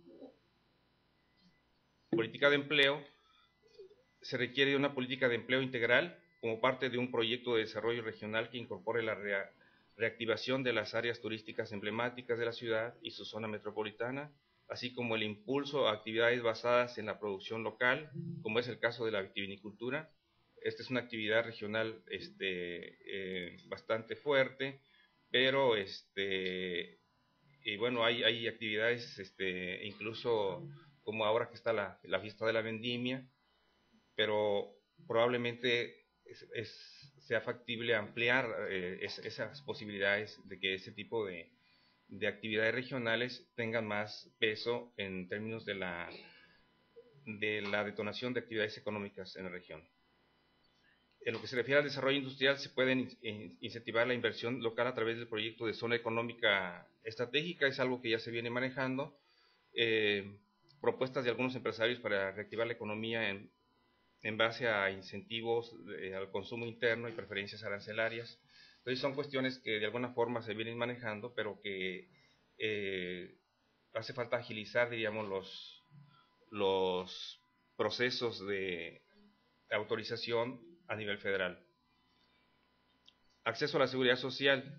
política de empleo, se requiere de una política de empleo integral como parte de un proyecto de desarrollo regional que incorpore la rea, reactivación de las áreas turísticas emblemáticas de la ciudad y su zona metropolitana, así como el impulso a actividades basadas en la producción local, como es el caso de la vitivinicultura. Esta es una actividad regional este, eh, bastante fuerte, pero este, y bueno, hay, hay actividades, este, incluso como ahora que está la, la fiesta de la vendimia, pero probablemente es, es, sea factible ampliar eh, es, esas posibilidades de que ese tipo de, de actividades regionales tengan más peso en términos de la, de la detonación de actividades económicas en la región. En lo que se refiere al desarrollo industrial, se puede incentivar la inversión local a través del proyecto de zona económica estratégica, es algo que ya se viene manejando, eh, propuestas de algunos empresarios para reactivar la economía en en base a incentivos eh, al consumo interno y preferencias arancelarias. Entonces son cuestiones que de alguna forma se vienen manejando, pero que eh, hace falta agilizar, diríamos, los, los procesos de autorización a nivel federal. Acceso a la seguridad social.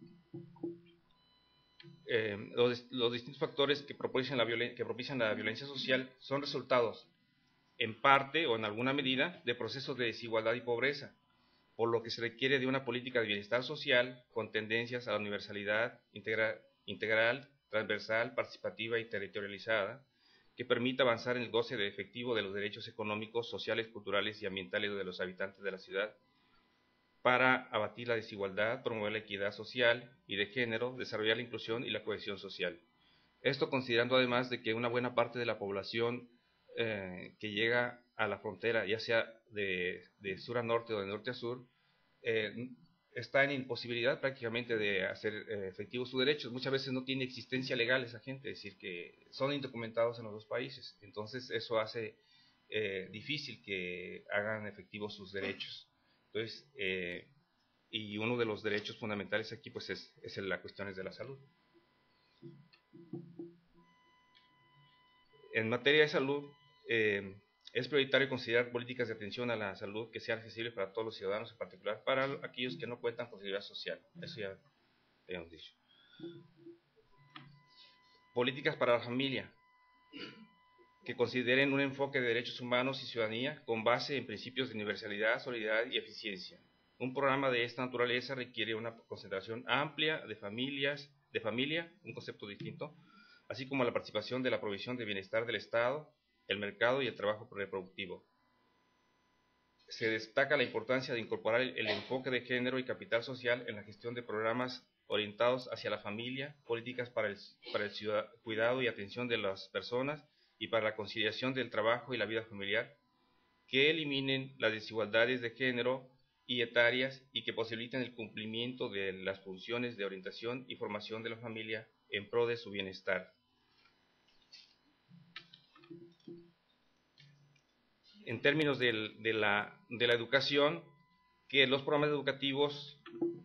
Eh, los, los distintos factores que propician, la violen- que propician la violencia social son resultados en parte o en alguna medida de procesos de desigualdad y pobreza, por lo que se requiere de una política de bienestar social con tendencias a la universalidad integra, integral, transversal, participativa y territorializada, que permita avanzar en el goce de efectivo de los derechos económicos, sociales, culturales y ambientales de los habitantes de la ciudad, para abatir la desigualdad, promover la equidad social y de género, desarrollar la inclusión y la cohesión social. Esto considerando además de que una buena parte de la población Eh, que llega a la frontera, ya sea de, de sur a norte o de norte a sur, eh, está en imposibilidad prácticamente de hacer eh, efectivos sus derechos. Muchas veces no tiene existencia legal esa gente, es decir, que son indocumentados en los dos países. Entonces eso hace eh, difícil que hagan efectivos sus derechos. Entonces, eh, y uno de los derechos fundamentales aquí pues es, es la cuestión de la salud. En materia de salud, Eh, es prioritario considerar políticas de atención a la salud que sean accesibles para todos los ciudadanos, en particular para aquellos que no cuentan con seguridad social. Eso ya habíamos dicho. Políticas para la familia, que consideren un enfoque de derechos humanos y ciudadanía con base en principios de universalidad, solidaridad y eficiencia. Un programa de esta naturaleza requiere una concentración amplia de familias, de familia, un concepto distinto, así como la participación de la provisión de bienestar del Estado, el mercado y el trabajo reproductivo. Se destaca la importancia de incorporar el, el enfoque de género y capital social en la gestión de programas orientados hacia la familia, políticas para el, para el ciudad, cuidado y atención de las personas y para la conciliación del trabajo y la vida familiar, que eliminen las desigualdades de género y etarias y que posibiliten el cumplimiento de las funciones de orientación y formación de la familia en pro de su bienestar. En términos de, de, la, de la educación, que los programas educativos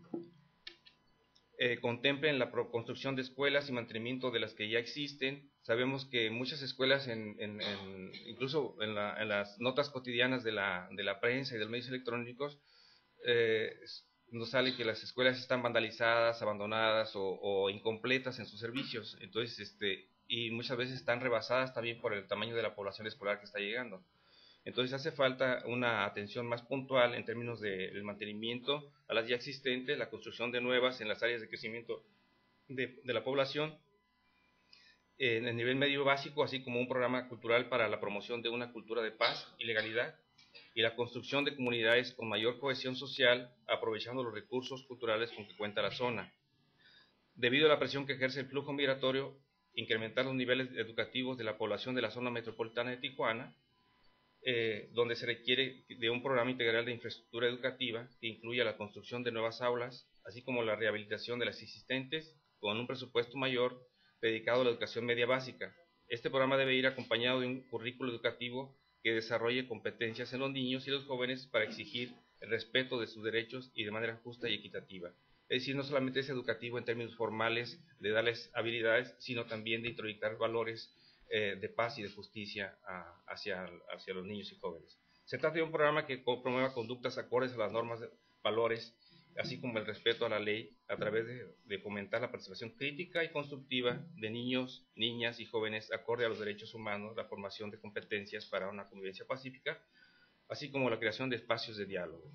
eh, contemplen la construcción de escuelas y mantenimiento de las que ya existen. Sabemos que muchas escuelas, en, en, en, incluso en, la, en las notas cotidianas de la, de la prensa y de los medios electrónicos, eh, nos sale que las escuelas están vandalizadas, abandonadas o, o incompletas en sus servicios. Entonces, este, y muchas veces están rebasadas también por el tamaño de la población escolar que está llegando. Entonces hace falta una atención más puntual en términos del de mantenimiento a las ya existentes, la construcción de nuevas en las áreas de crecimiento de, de la población, en el nivel medio básico, así como un programa cultural para la promoción de una cultura de paz y legalidad, y la construcción de comunidades con mayor cohesión social, aprovechando los recursos culturales con que cuenta la zona. Debido a la presión que ejerce el flujo migratorio, incrementar los niveles educativos de la población de la zona metropolitana de Tijuana, eh, donde se requiere de un programa integral de infraestructura educativa que incluya la construcción de nuevas aulas, así como la rehabilitación de las existentes, con un presupuesto mayor dedicado a la educación media básica. Este programa debe ir acompañado de un currículo educativo que desarrolle competencias en los niños y los jóvenes para exigir el respeto de sus derechos y de manera justa y equitativa. Es decir, no solamente es educativo en términos formales de darles habilidades, sino también de introyectar valores eh, de paz y de justicia a, hacia, hacia los niños y jóvenes. Se trata de un programa que promueva conductas acordes a las normas de valores, así como el respeto a la ley, a través de, de fomentar la participación crítica y constructiva de niños, niñas y jóvenes acorde a los derechos humanos, la formación de competencias para una convivencia pacífica, así como la creación de espacios de diálogo.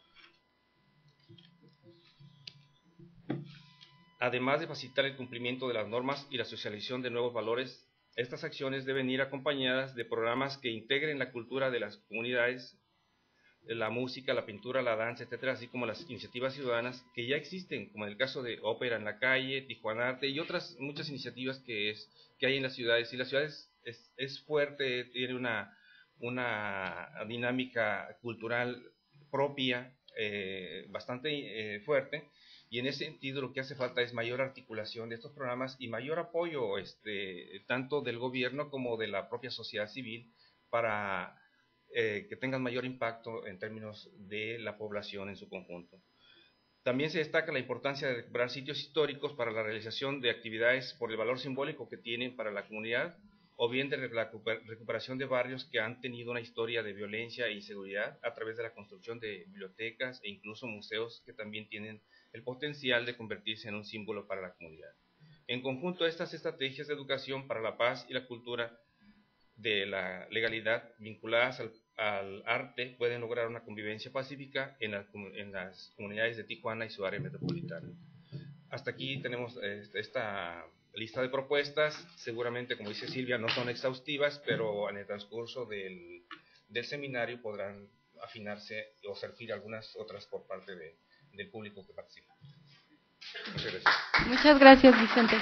Además de facilitar el cumplimiento de las normas y la socialización de nuevos valores, estas acciones deben ir acompañadas de programas que integren la cultura de las comunidades, la música, la pintura, la danza, etcétera, así como las iniciativas ciudadanas que ya existen, como en el caso de Ópera en la Calle, Tijuana Arte y otras muchas iniciativas que, es, que hay en las ciudades. Y las ciudades es, es fuerte, tiene una, una dinámica cultural propia, eh, bastante eh, fuerte, y en ese sentido lo que hace falta es mayor articulación de estos programas y mayor apoyo este, tanto del gobierno como de la propia sociedad civil para eh, que tengan mayor impacto en términos de la población en su conjunto. También se destaca la importancia de recuperar sitios históricos para la realización de actividades por el valor simbólico que tienen para la comunidad, o bien de la recuperación de barrios que han tenido una historia de violencia e inseguridad a través de la construcción de bibliotecas e incluso museos que también tienen el potencial de convertirse en un símbolo para la comunidad. En conjunto, estas estrategias de educación para la paz y la cultura de la legalidad vinculadas al, al arte pueden lograr una convivencia pacífica en, la, en las comunidades de Tijuana y su área metropolitana. Hasta aquí tenemos esta lista de propuestas. Seguramente, como dice Silvia, no son exhaustivas, pero en el transcurso del, del seminario podrán afinarse o surgir algunas otras por parte de, del público que participa. Muchas gracias. Muchas gracias, Vicente.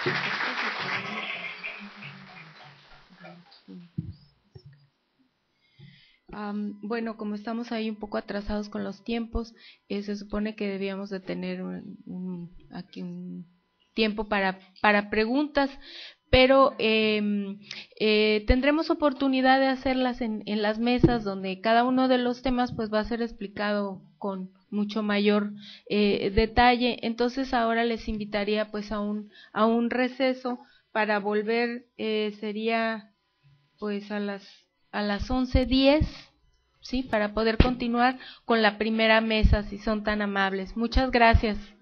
Um, bueno, como estamos ahí un poco atrasados con los tiempos, eh, se supone que debíamos de tener un, un, aquí un tiempo para, para preguntas, pero eh, eh, tendremos oportunidad de hacerlas en, en las mesas donde cada uno de los temas pues va a ser explicado con mucho mayor eh, detalle. Entonces ahora les invitaría pues a un, a un receso para volver, eh, sería pues a las a las once diez, ¿sí? Para poder continuar con la primera mesa, si son tan amables. Muchas gracias.